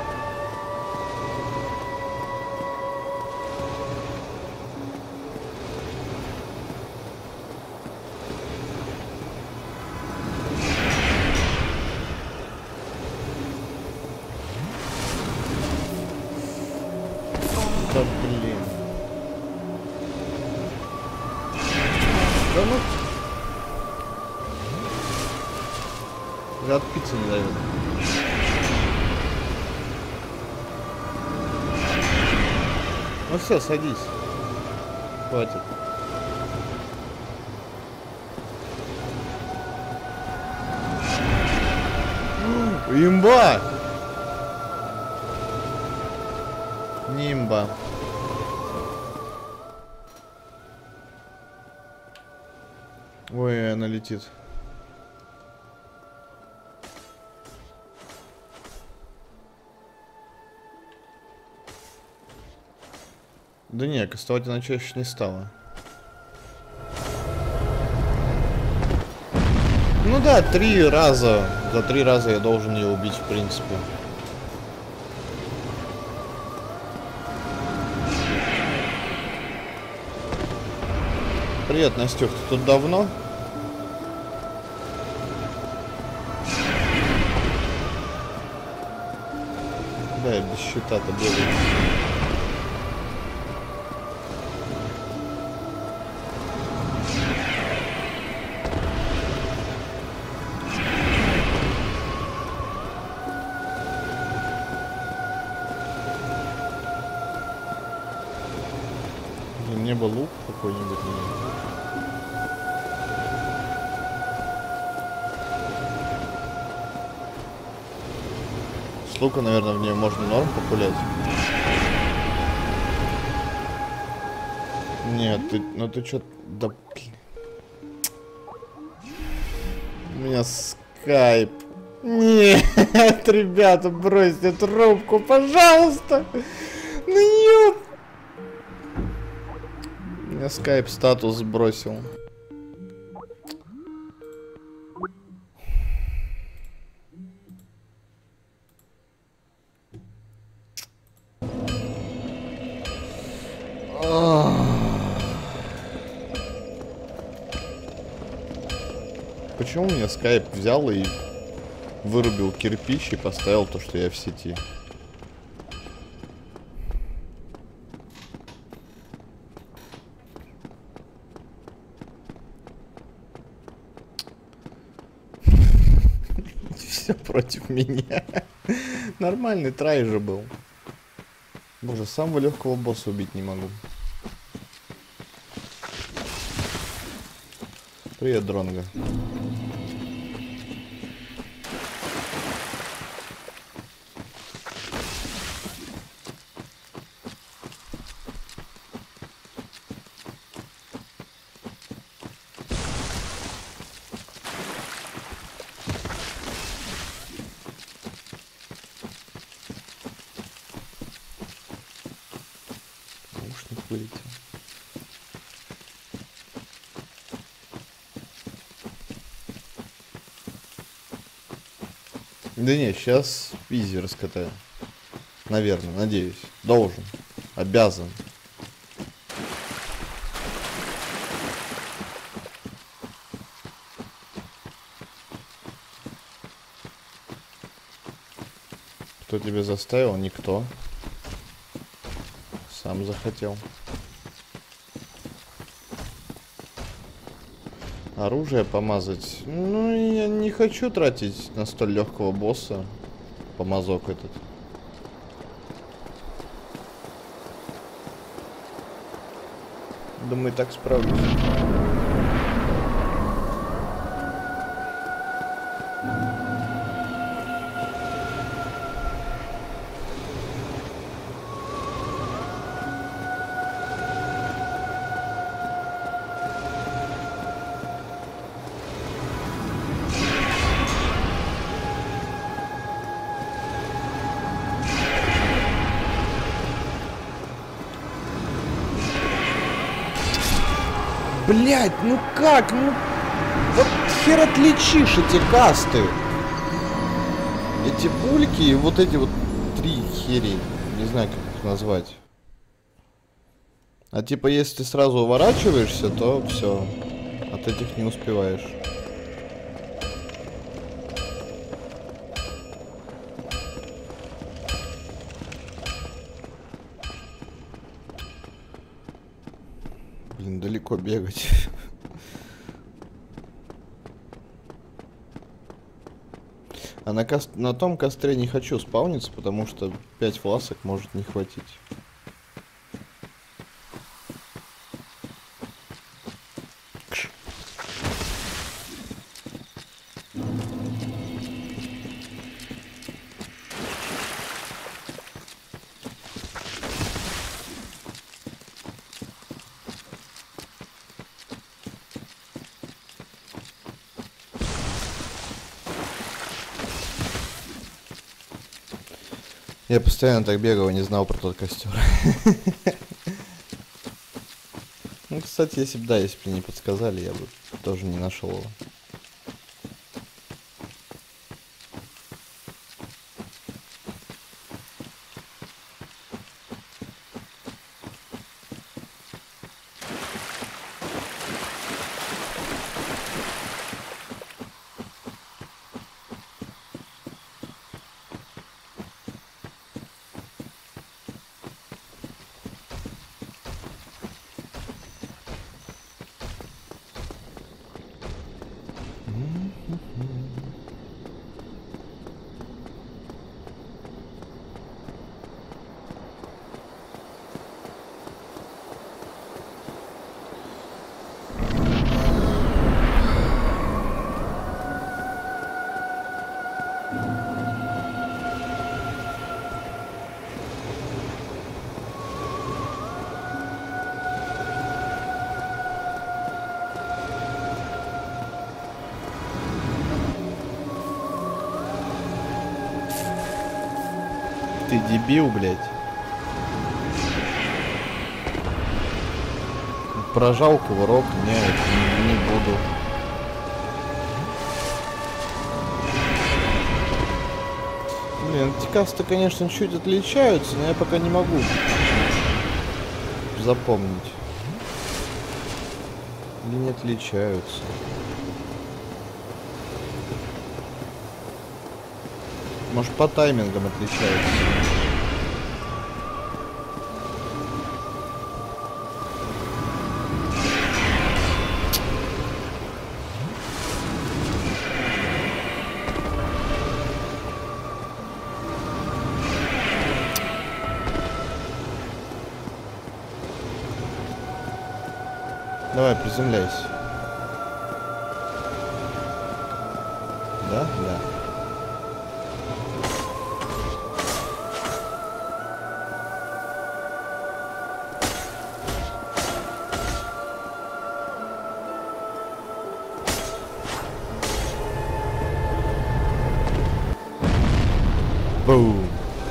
Speaker 1: Да блин. Да ну. Я отпиться не дает. Ну все, садись. Хватит. Имба! Нимба. Ой, она летит. Да не, кастовать она чаще не стала. Ну да, три раза. За три раза я должен ее убить, в принципе. Привет, Настюх, ты тут давно? Да, я без щита-то бегаю. Мне бы лук какой-нибудь. лука, наверное, в нее можно норм популять. Нет, ты, ну ты чё, да, блин. У меня скайп. Нет, ребята, бросьте трубку, пожалуйста. Ну ёп. У меня скайп статус сбросил. Почему у меня скайп взял и вырубил кирпич и поставил то, что я в сети? Все против меня. Нормальный трай же был. Боже, самого легкого босса убить не могу. Привет, Дронго. Наушник вылетел. Да не, сейчас изи раскатаю. Наверное, надеюсь. Должен. Обязан. Кто тебя заставил? Никто. Сам захотел. Оружие помазать. Ну, я не хочу тратить на столь легкого босса помазок этот. Думаю, так справлюсь. Блять, ну как? Ну вот хер отличишь эти касты. Эти пульки и вот эти вот три хери. Не знаю, как их назвать. А типа, если ты сразу уворачиваешься, то все. От этих не успеваешь. Блин, далеко бегать. А на, каст... на том костре не хочу спауниться, потому что пять фласок может не хватить. Я постоянно так бегал и не знал про тот костер. Ну, кстати, если бы, да, если бы не подсказали, я бы тоже не нашел его. ты дебил, блядь. Прожал кувырок, не, не, не буду. Блин, эти касты, конечно, чуть отличаются, но я пока не могу запомнить. Или не отличаются. Может, по таймингам отличаются. Давай, приземляйся. Да? Да. Бум.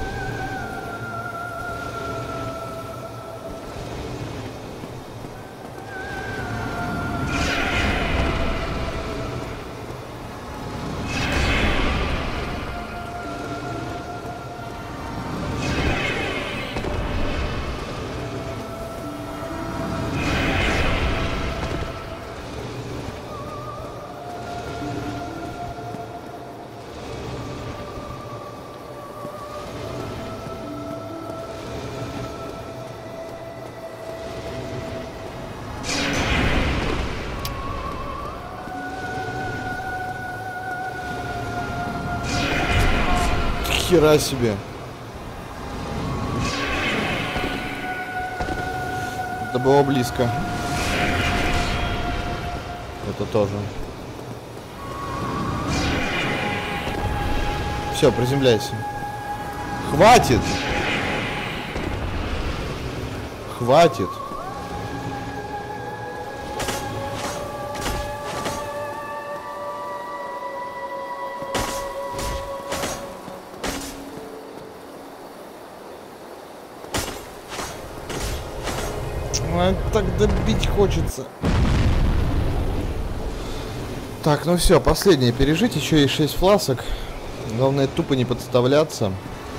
Speaker 1: Хера себе. Это было близко. Это тоже. Все, приземляйся. Хватит! Хватит! Так добить хочется. Так, ну все, последнее пережить. Еще есть шесть фласок. Главное тупо не подставляться.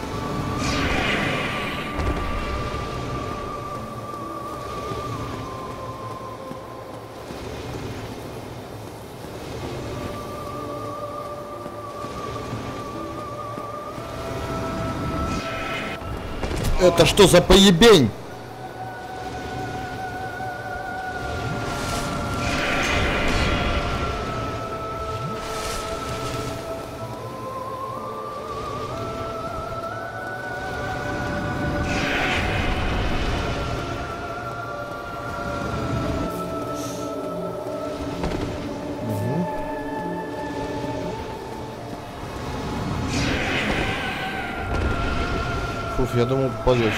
Speaker 1: Это что за поебень? Я думал, попадешь.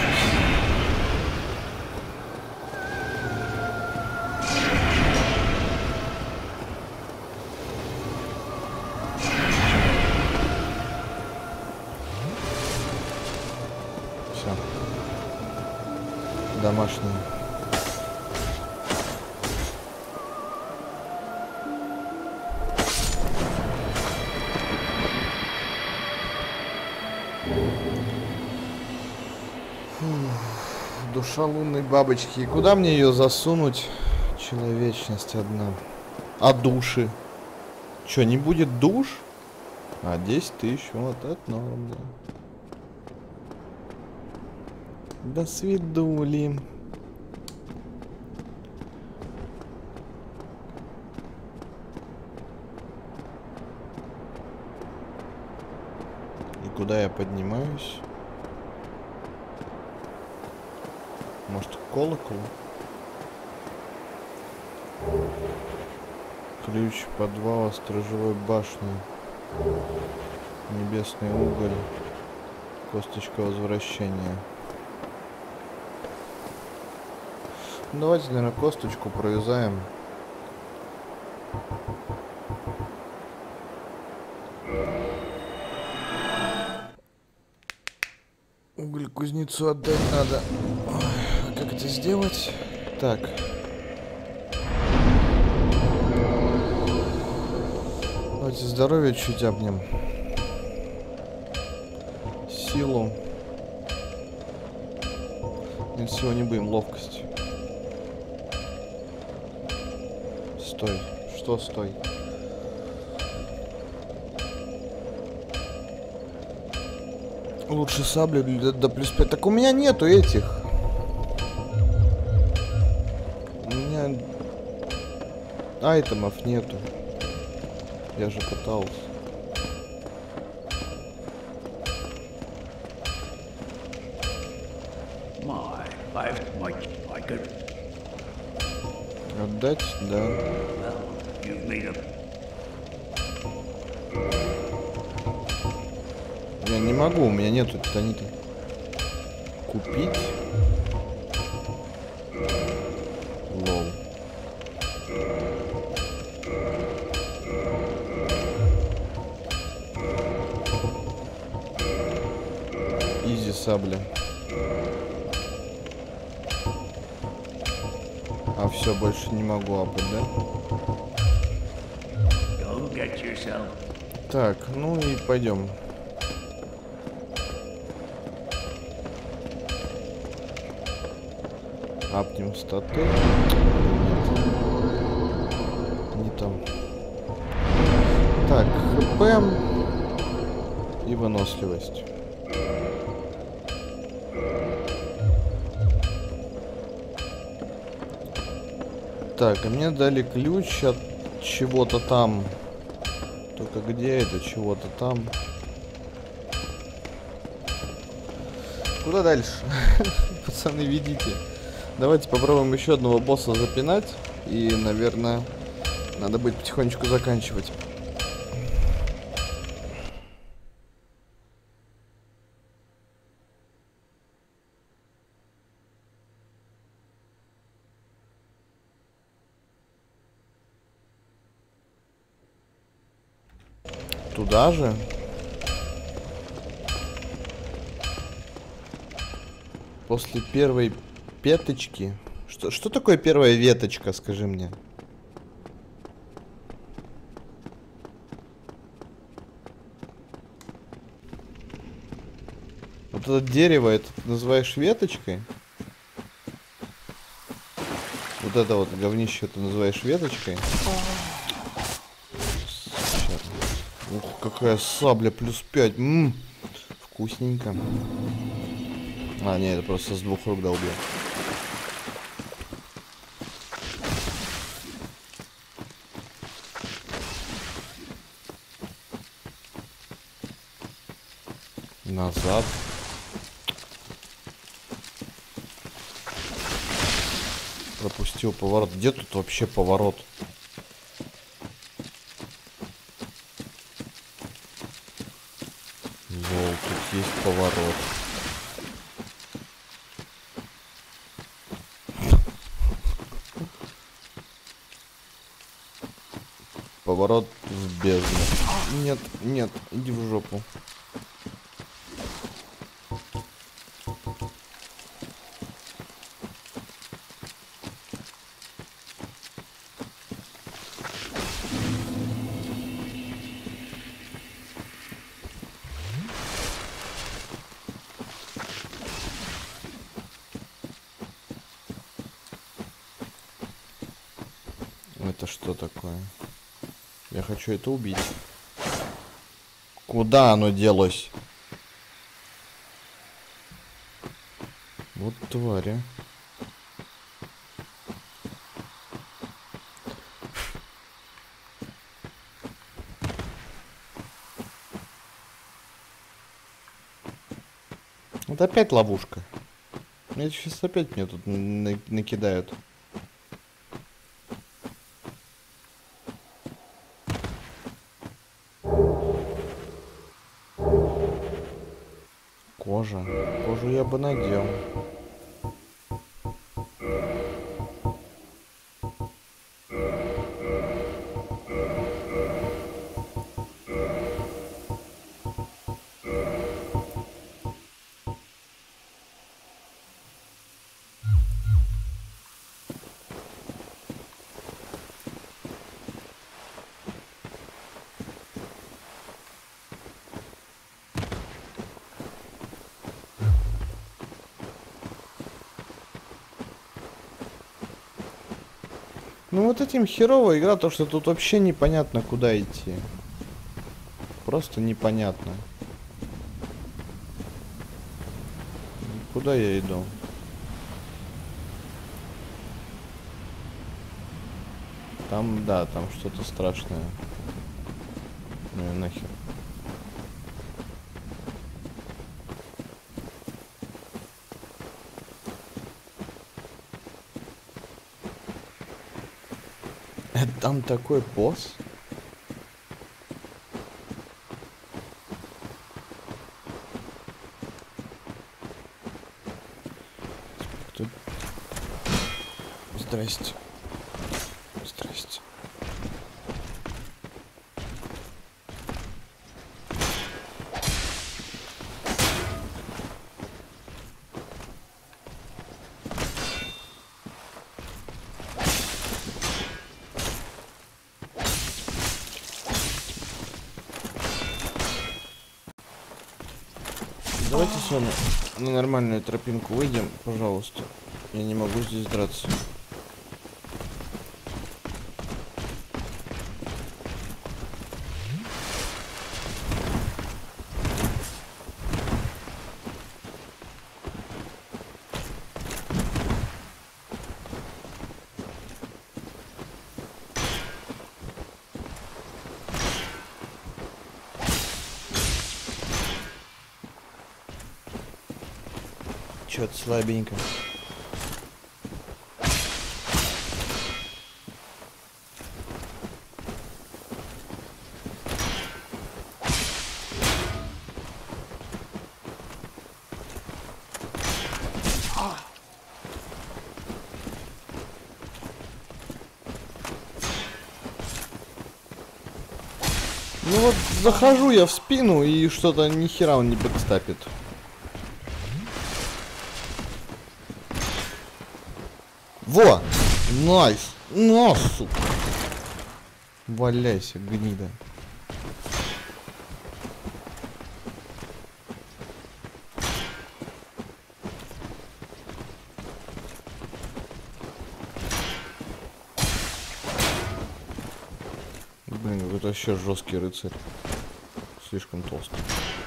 Speaker 1: Все. Домашний. Душа лунной бабочки. И куда мне ее засунуть? Человечность одна. А души? Че, не будет душ? А, десять тысяч. Вот это норм, да. До свидули. И куда я поднимаюсь? Может, к колоколу? Ключ подвала сторожевой башни. Небесный уголь. Косточка возвращения. Давайте, наверное, косточку провязаем. кузнецу отдать надо. Ой, как это сделать? Так. Давайте здоровье чуть обнем. Силу. Нет, всего не будем. Ловкость. Стой. Что стой? Лучше сабли до, до плюс пять. Так у меня нету этих. У меня айтемов нету. Я же пытался.
Speaker 2: My, I've much I could.
Speaker 1: Отдать, да.
Speaker 2: Well, you've made a
Speaker 1: Я не могу, у меня нету титанита. Купить. Лол. Изи сабля. А все, больше не могу апать, да?
Speaker 2: go get yourself.
Speaker 1: Так, ну и пойдем. Апнем статы. Нет. Не там. Так, хп и выносливость. Так, а мне дали ключ от чего-то там. Только где это чего-то там? Куда дальше? Пацаны, ведите. Давайте попробуем еще одного босса запинать. И, наверное, надо будет потихонечку заканчивать. Туда же? После первой петочки. Что, что такое первая веточка, скажи мне? Вот это дерево, это ты называешь веточкой? Вот это вот говнище ты называешь веточкой? Ух, какая сабля, плюс пять. М-м, вкусненько. А, не, это просто с двух рук долбил. Назад. Пропустил поворот. Где тут вообще поворот? Лол, тут есть поворот. Поворот в бездну. Нет, нет, иди в жопу. Это что такое? Я хочу это убить. Куда оно делось? Вот тварь, а. Вот опять ловушка. Мне сейчас опять мне тут на- накидают. Кожа. Кожу я бы надел. Ну вот этим херовая игра, то что тут вообще непонятно куда идти. Просто непонятно. Куда я иду? Там, да, там что-то страшное. Ну и нахер. Там такой босс. Кто... Здрасте. Здрасте. Давайте с вами на нормальную тропинку выйдем, пожалуйста. Я не могу здесь драться. Чё-то слабенько. Ну вот захожу я в спину и что-то ни хера он не бэкстапит. Во! Найс! На, сука! Валяйся, гнида. Блин, какой-то вообще жесткий рыцарь. Слишком толстый.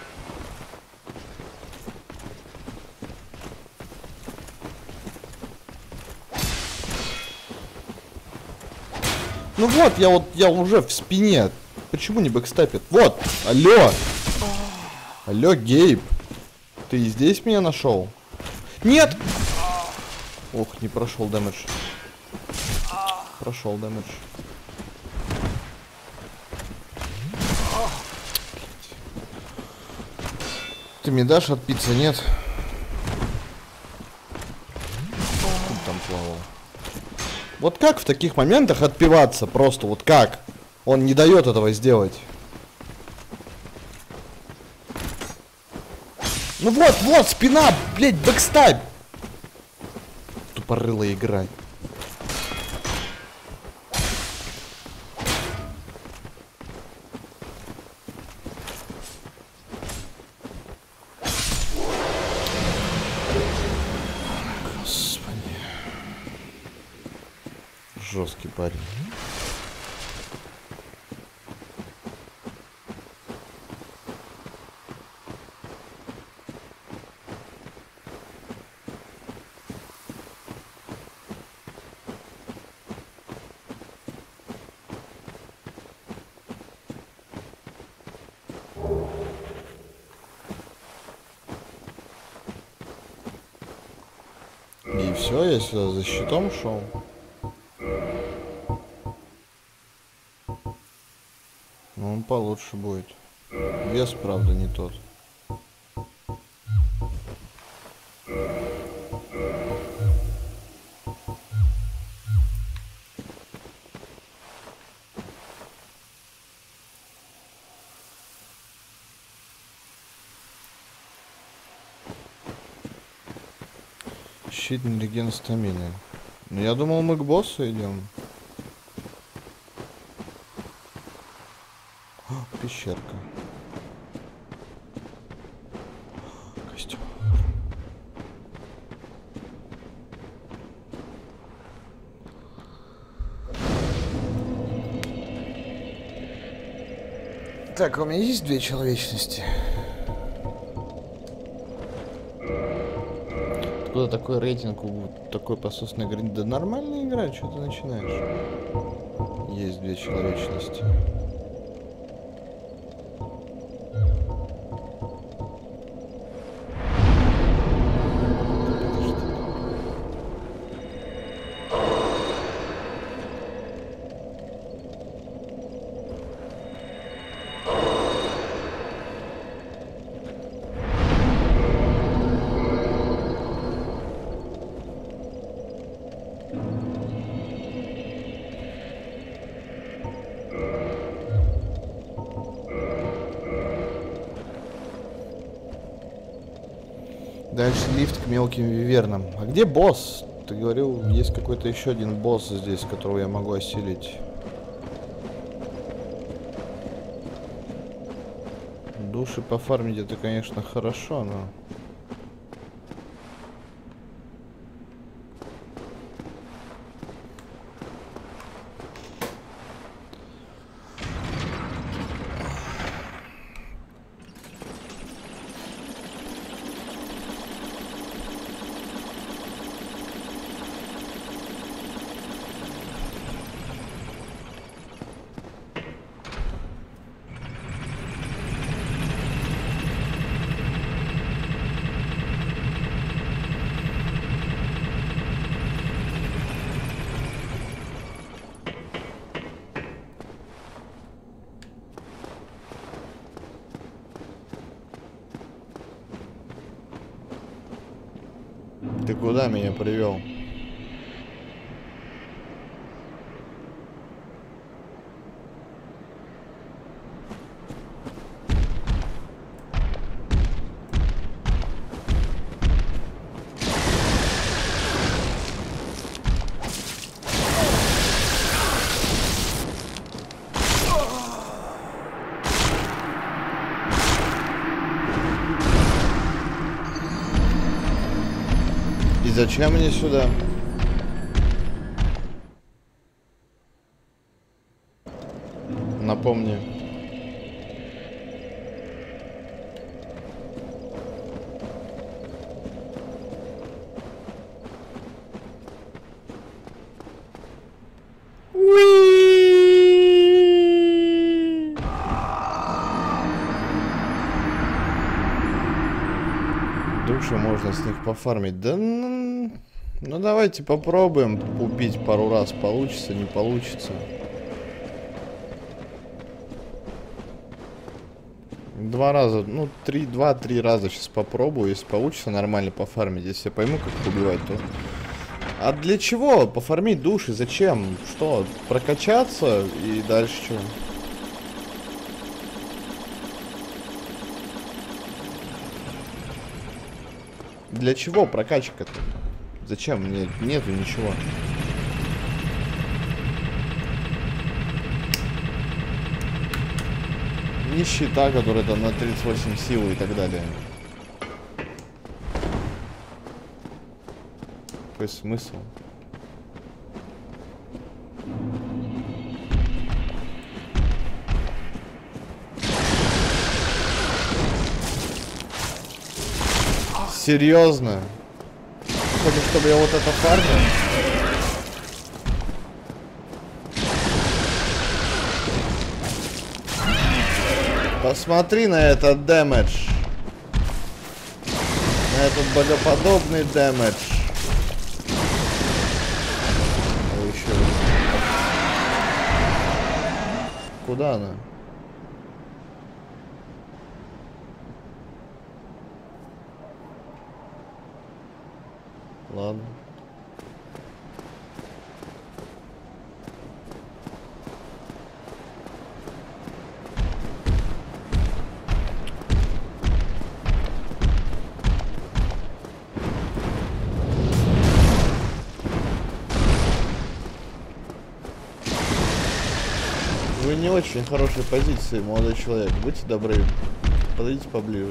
Speaker 1: Ну вот, я вот, я уже в спине. Почему не бэкстапит? Вот, алло. Алло, Гейб. Ты и здесь меня нашел? Нет! Ох, не прошел дэмэдж. Прошел дэмэдж. Ты мне дашь отпиться, нет? Тут там плавал. Вот как в таких моментах отпиваться? Просто вот как? Он не дает этого сделать. Ну вот, вот, спина, блядь, бэкстайп. Тупорылая игра. Жесткий парень. И все, я сюда за щитом шел. Ну, он получше будет. Вес, правда, не тот. Щит на реген стамины. Ну, я думал, мы к боссу идем. О, пещерка. Костюм. Так, у меня есть две человечности. Откуда такой рейтинг у такой пососной игры? Да нормальная игра, что ты начинаешь? Есть две человечности. Дальше лифт к мелким вивернам. А где босс? Ты говорил, есть какой-то еще один босс здесь, которого я могу осилить. Души пофармить это, конечно, хорошо, но... Ты куда меня привел? Зачем мне сюда? Напомни. Души можно с них пофармить. Да ну, ну давайте попробуем убить пару раз. Получится, не получится. Два раза, ну три, два-три раза сейчас попробую. Если получится нормально пофармить. Если я пойму, как их убивать, то... А для чего пофармить души? Зачем? Что? Прокачаться и дальше что? Для чего прокачка-то? Зачем? Мне нету ничего. Ни щита, который там на тридцать восемь силы и так далее. Какой смысл? Серьезно? Хочешь, чтобы я вот это фармил? Посмотри на этот дэмэдж. На этот богоподобный дэмэдж. Ой, еще. Куда она? Ладно. Вы не очень хорошей позиции, молодой человек. Будьте добры, подойдите поближе.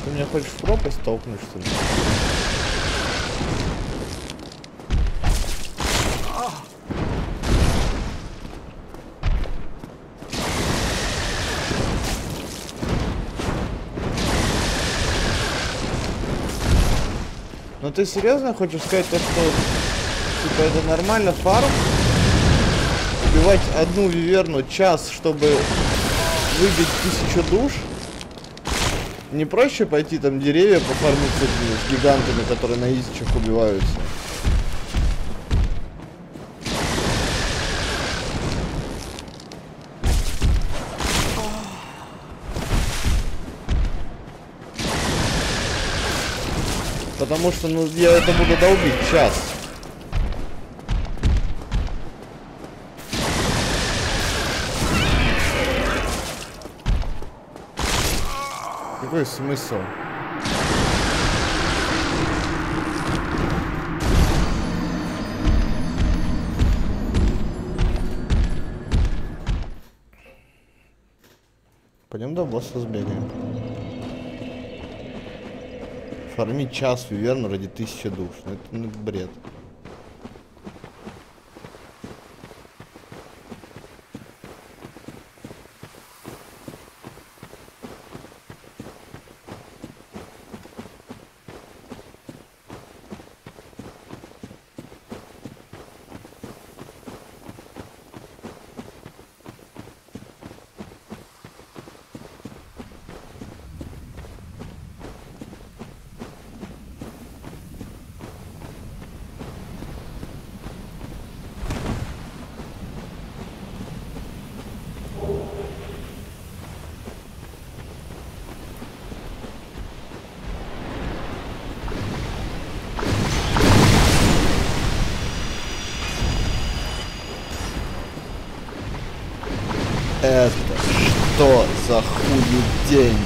Speaker 1: Ты меня хочешь в пропасть толкнуть, что ли? Ну ты серьезно хочешь сказать то, что типа это нормально фарм? Убивать одну виверну час, чтобы выбить тысячу душ? Не проще пойти там деревья пофармиться с гигантами, которые на изичах убиваются? Потому что, ну, я это буду долбить час. Какой смысл? Пойдем до босса сбегаем. Фармить час виверну ради тысячи душ. Ну, это ну, бред. Это что за хуй день?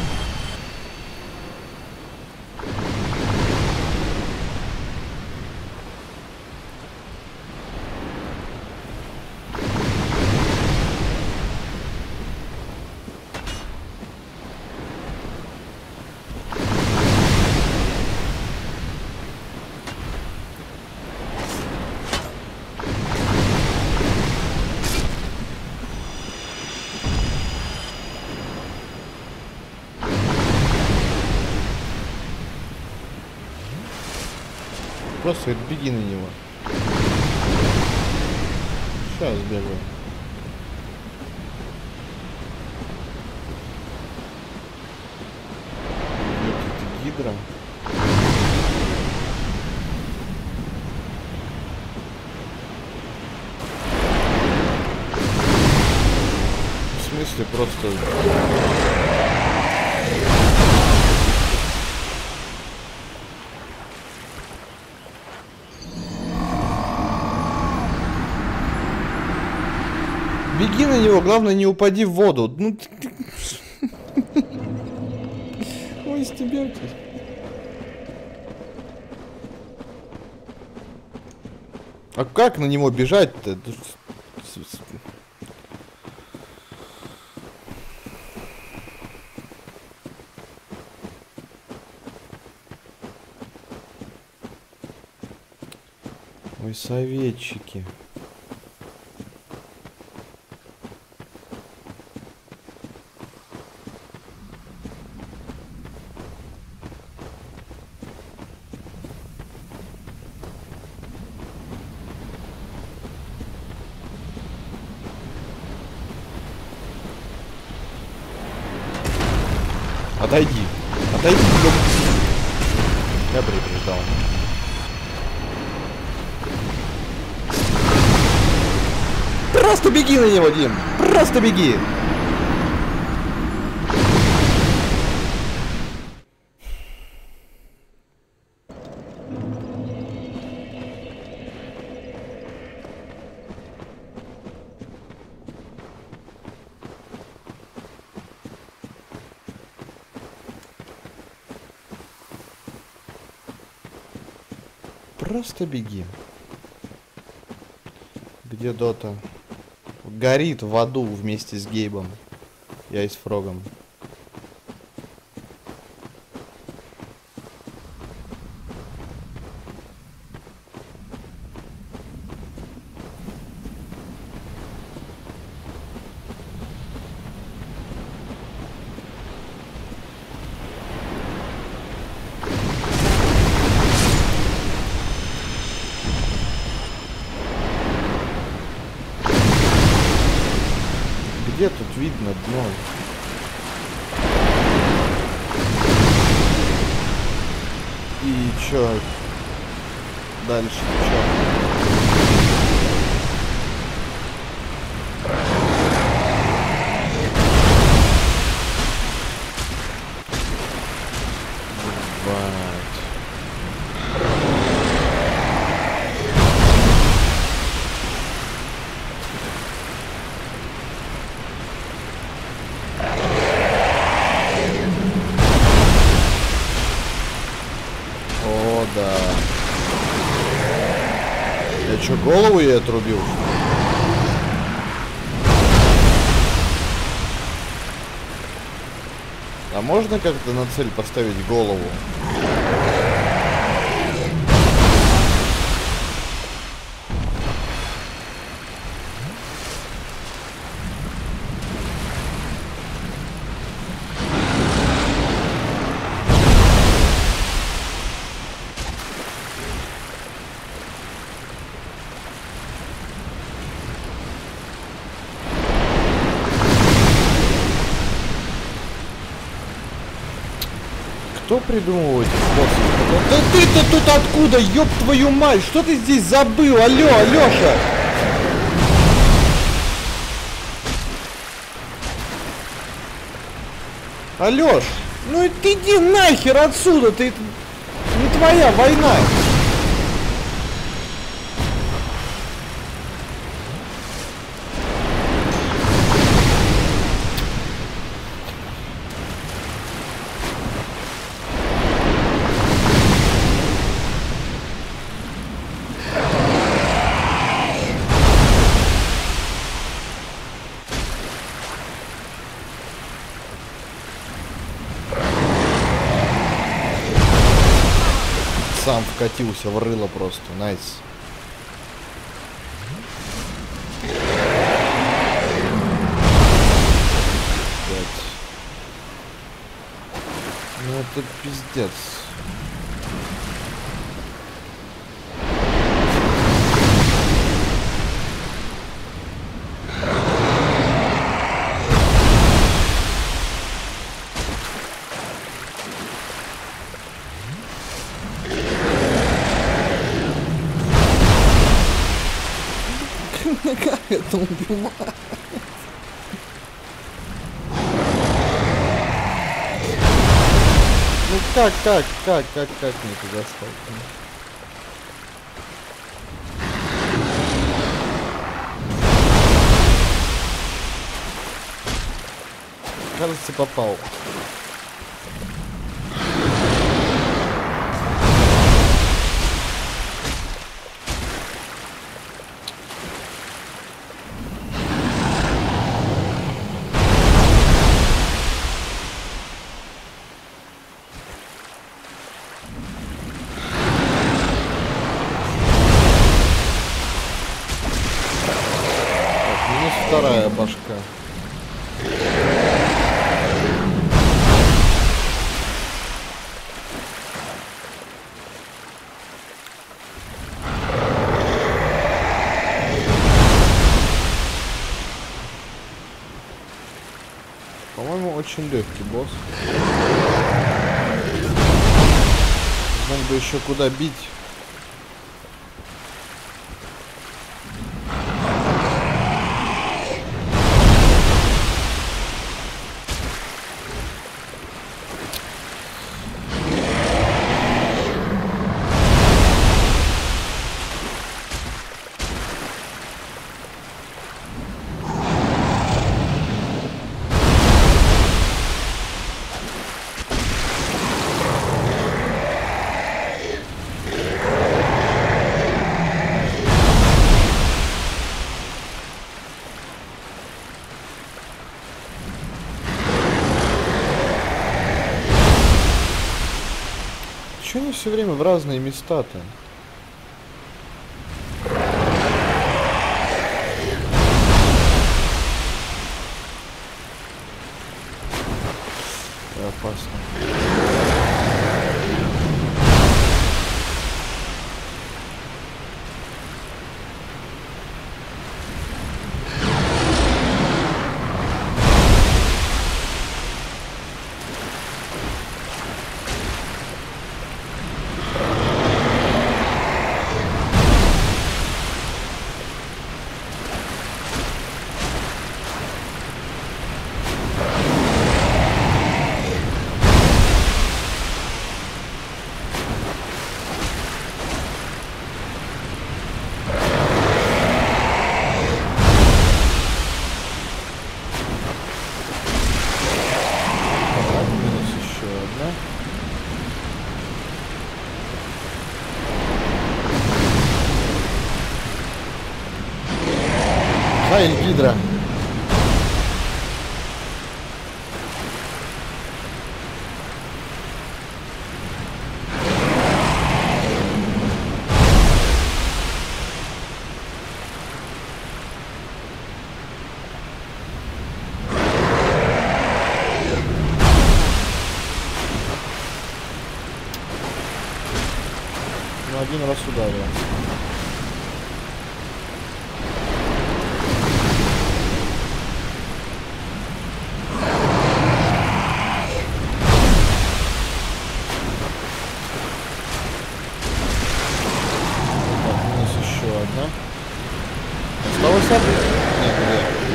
Speaker 1: Просто беги на него. Сейчас бегаю. Это гидра. В смысле просто... Беги на него, главное не упади в воду. Ну ты... Ой, стебётесь. А как на него бежать-то? Ой, советчики. Отойди. Отойди. Я предупреждал. Просто беги на него, Дим. Просто беги. Просто беги. Где Дота? Горит в аду вместе с Гейбом. Я и с Фрогом. И чё? Дальше чё? О, да. Я чё, голову ей отрубил? А можно как-то на цель поставить голову? Кто придумал эти способы? Да ты-то тут откуда, ёб твою мать? Что ты здесь забыл? Алло, Алёша! Алёш, ну ты иди нахер отсюда, ты... Не твоя война. Сам вкатился в рыло просто, найс. Ну это пиздец. Как это убивать? Ну как, как, как, как, как мне туда стать? Кажется, попал. Вторая башка. По-моему, очень легкий босс. Знать бы еще куда бить. Чё они все время в разные места-то? Опасно. Хайль Гидра. Ну, один раз ударил. Осталось одна? Нет, две.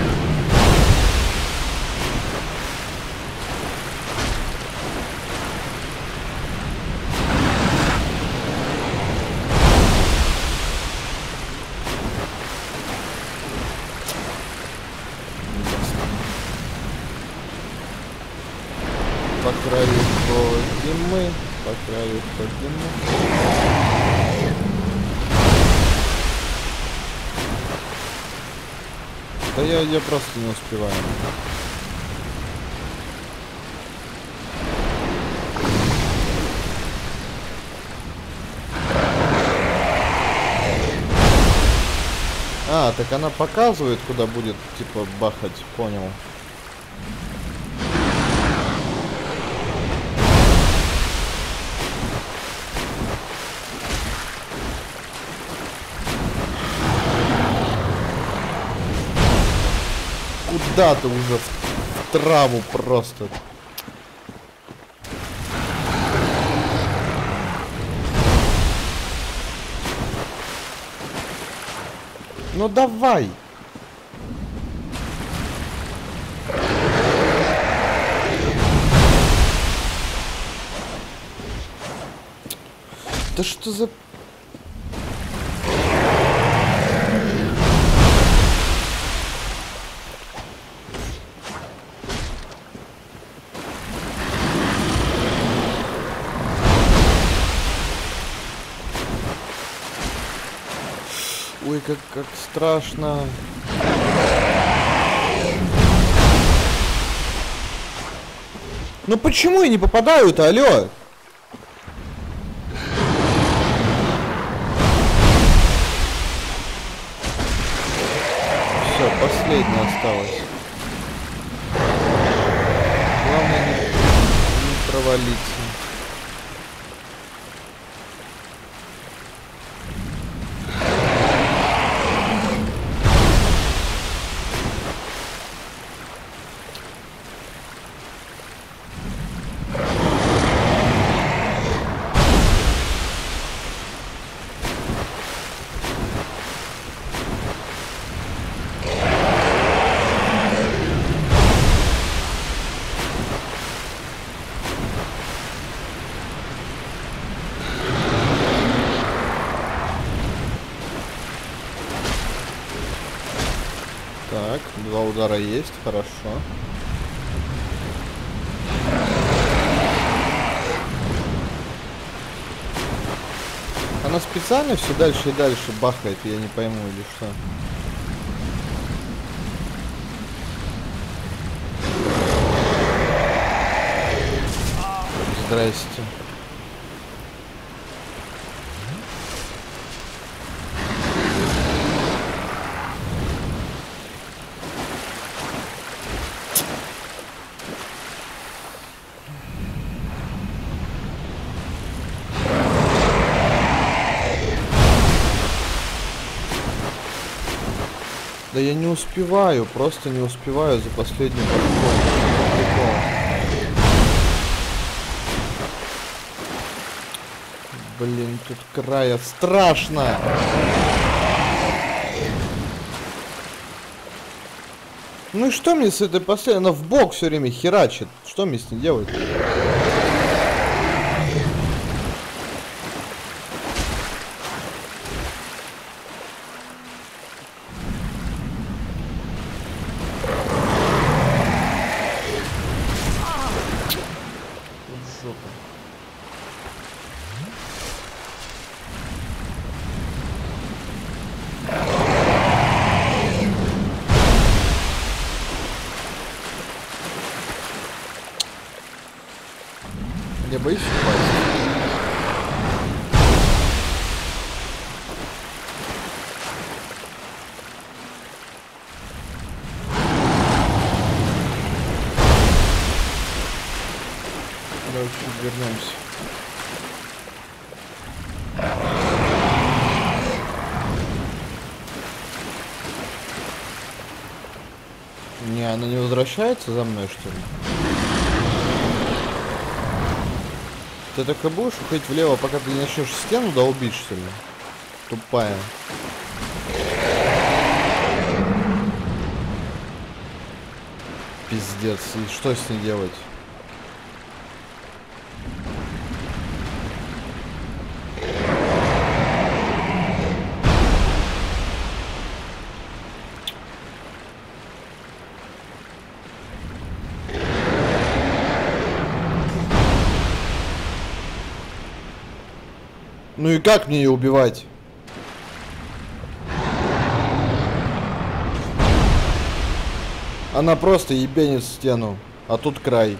Speaker 1: По краю ходим мы, по краю ходим мы. Да я, я просто не успеваю. А, так она показывает, куда будет, типа, бахать, понял. Куда ты уже в, в траву просто. Ну давай. Да что за... Ой, как, как страшно. Ну почему я не попадаю-то, алло? Все, последняя осталась. Главное не, не провалиться. Так, два удара есть, хорошо. Она специально все дальше и дальше бахает, я не пойму, или что. Здрасте. Да я не успеваю, просто не успеваю за последним прыжком. Блин, тут края страшно. Ну и что мне с этой последней? Она в бок все время херачит. Что мне с ней делать? боишься упасть? Давай чуть вернемся. Не, она не возвращается за мной, что ли? Ты так и будешь уходить влево, пока ты не начнешь стену долбить, что ли? Тупая. Пиздец. И что с ней делать? Ну и как мне ее убивать? Она просто ебенит стену, а тут край.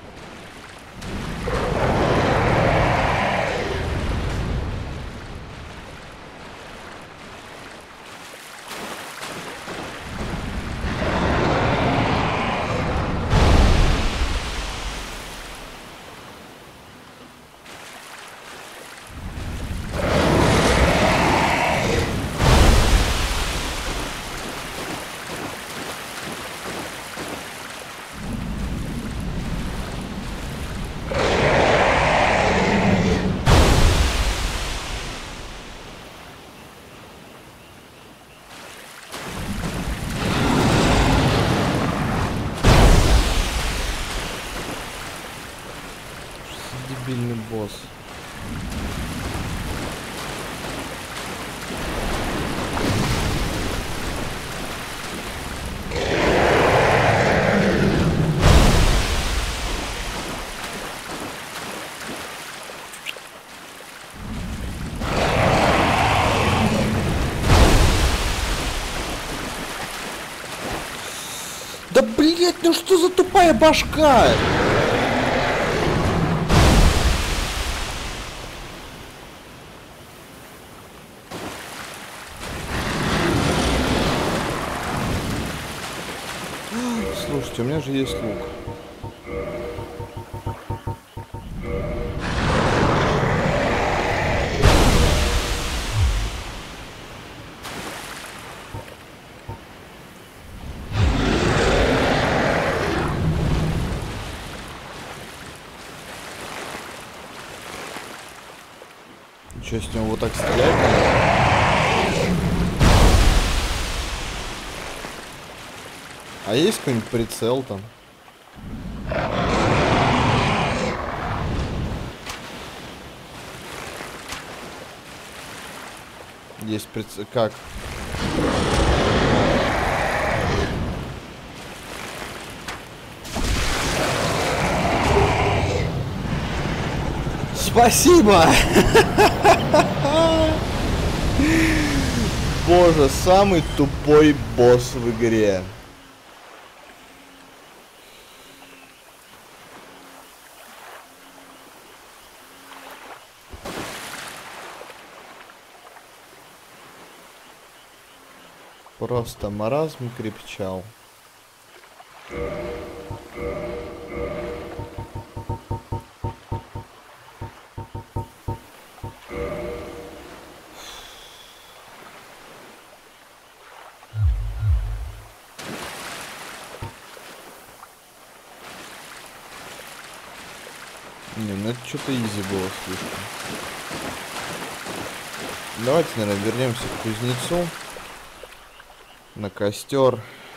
Speaker 1: Дебильный босс. Да блять, ну что за тупая башка? Слушайте, у меня же есть лук. Что, с него вот так стрелять? А есть какой-нибудь прицел там? Есть прицел. Как? Спасибо! Боже, самый тупой босс в игре. Просто маразм крепчал. Не, ну это что-то изи было слишком. Давайте, наверное, вернемся к кузнецу. На костер.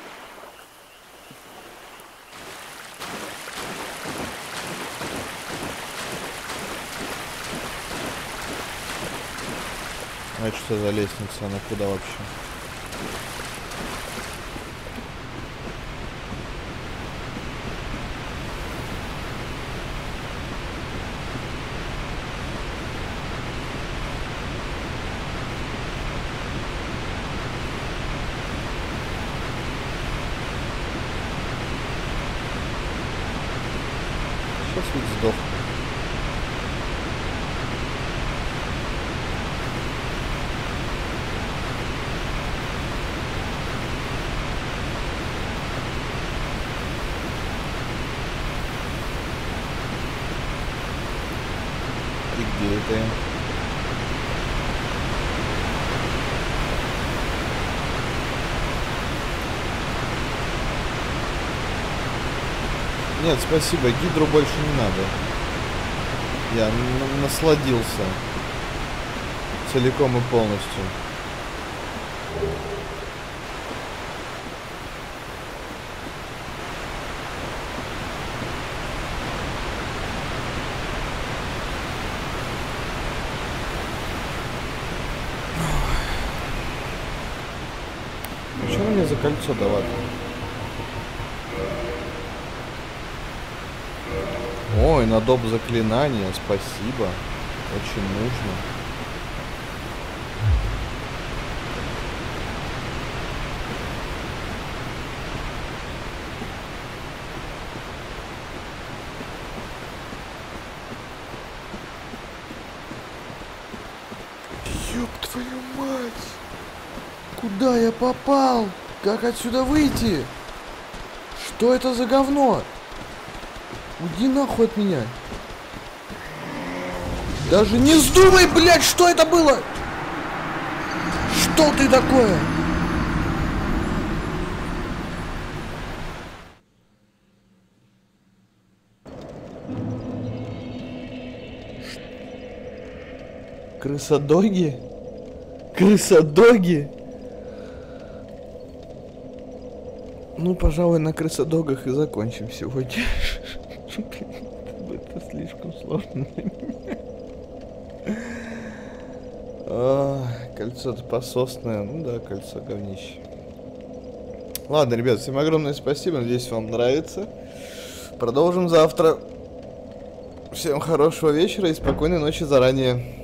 Speaker 1: А это что за лестница? Она куда вообще? Сейчас ведь сдох. где это я? Нет, спасибо, гидру больше не надо. Я насладился целиком и полностью. Что мне за кольцо давать? Ой, на доп заклинания, спасибо. Очень нужно. Ёб твою мать! Куда я попал? Как отсюда выйти? Что это за говно? Уйди нахуй от меня. Даже не вздумай, блядь, что это было? Что ты такое? Крысодоги? Крысодоги? Ну, пожалуй, на крысодогах и закончим сегодня. Это слишком сложно для меня. А, кольцо-то пососное. Ну да, кольцо говнище. Ладно, ребят, всем огромное спасибо. Надеюсь, вам нравится. Продолжим завтра. Всем хорошего вечера и спокойной ночи заранее.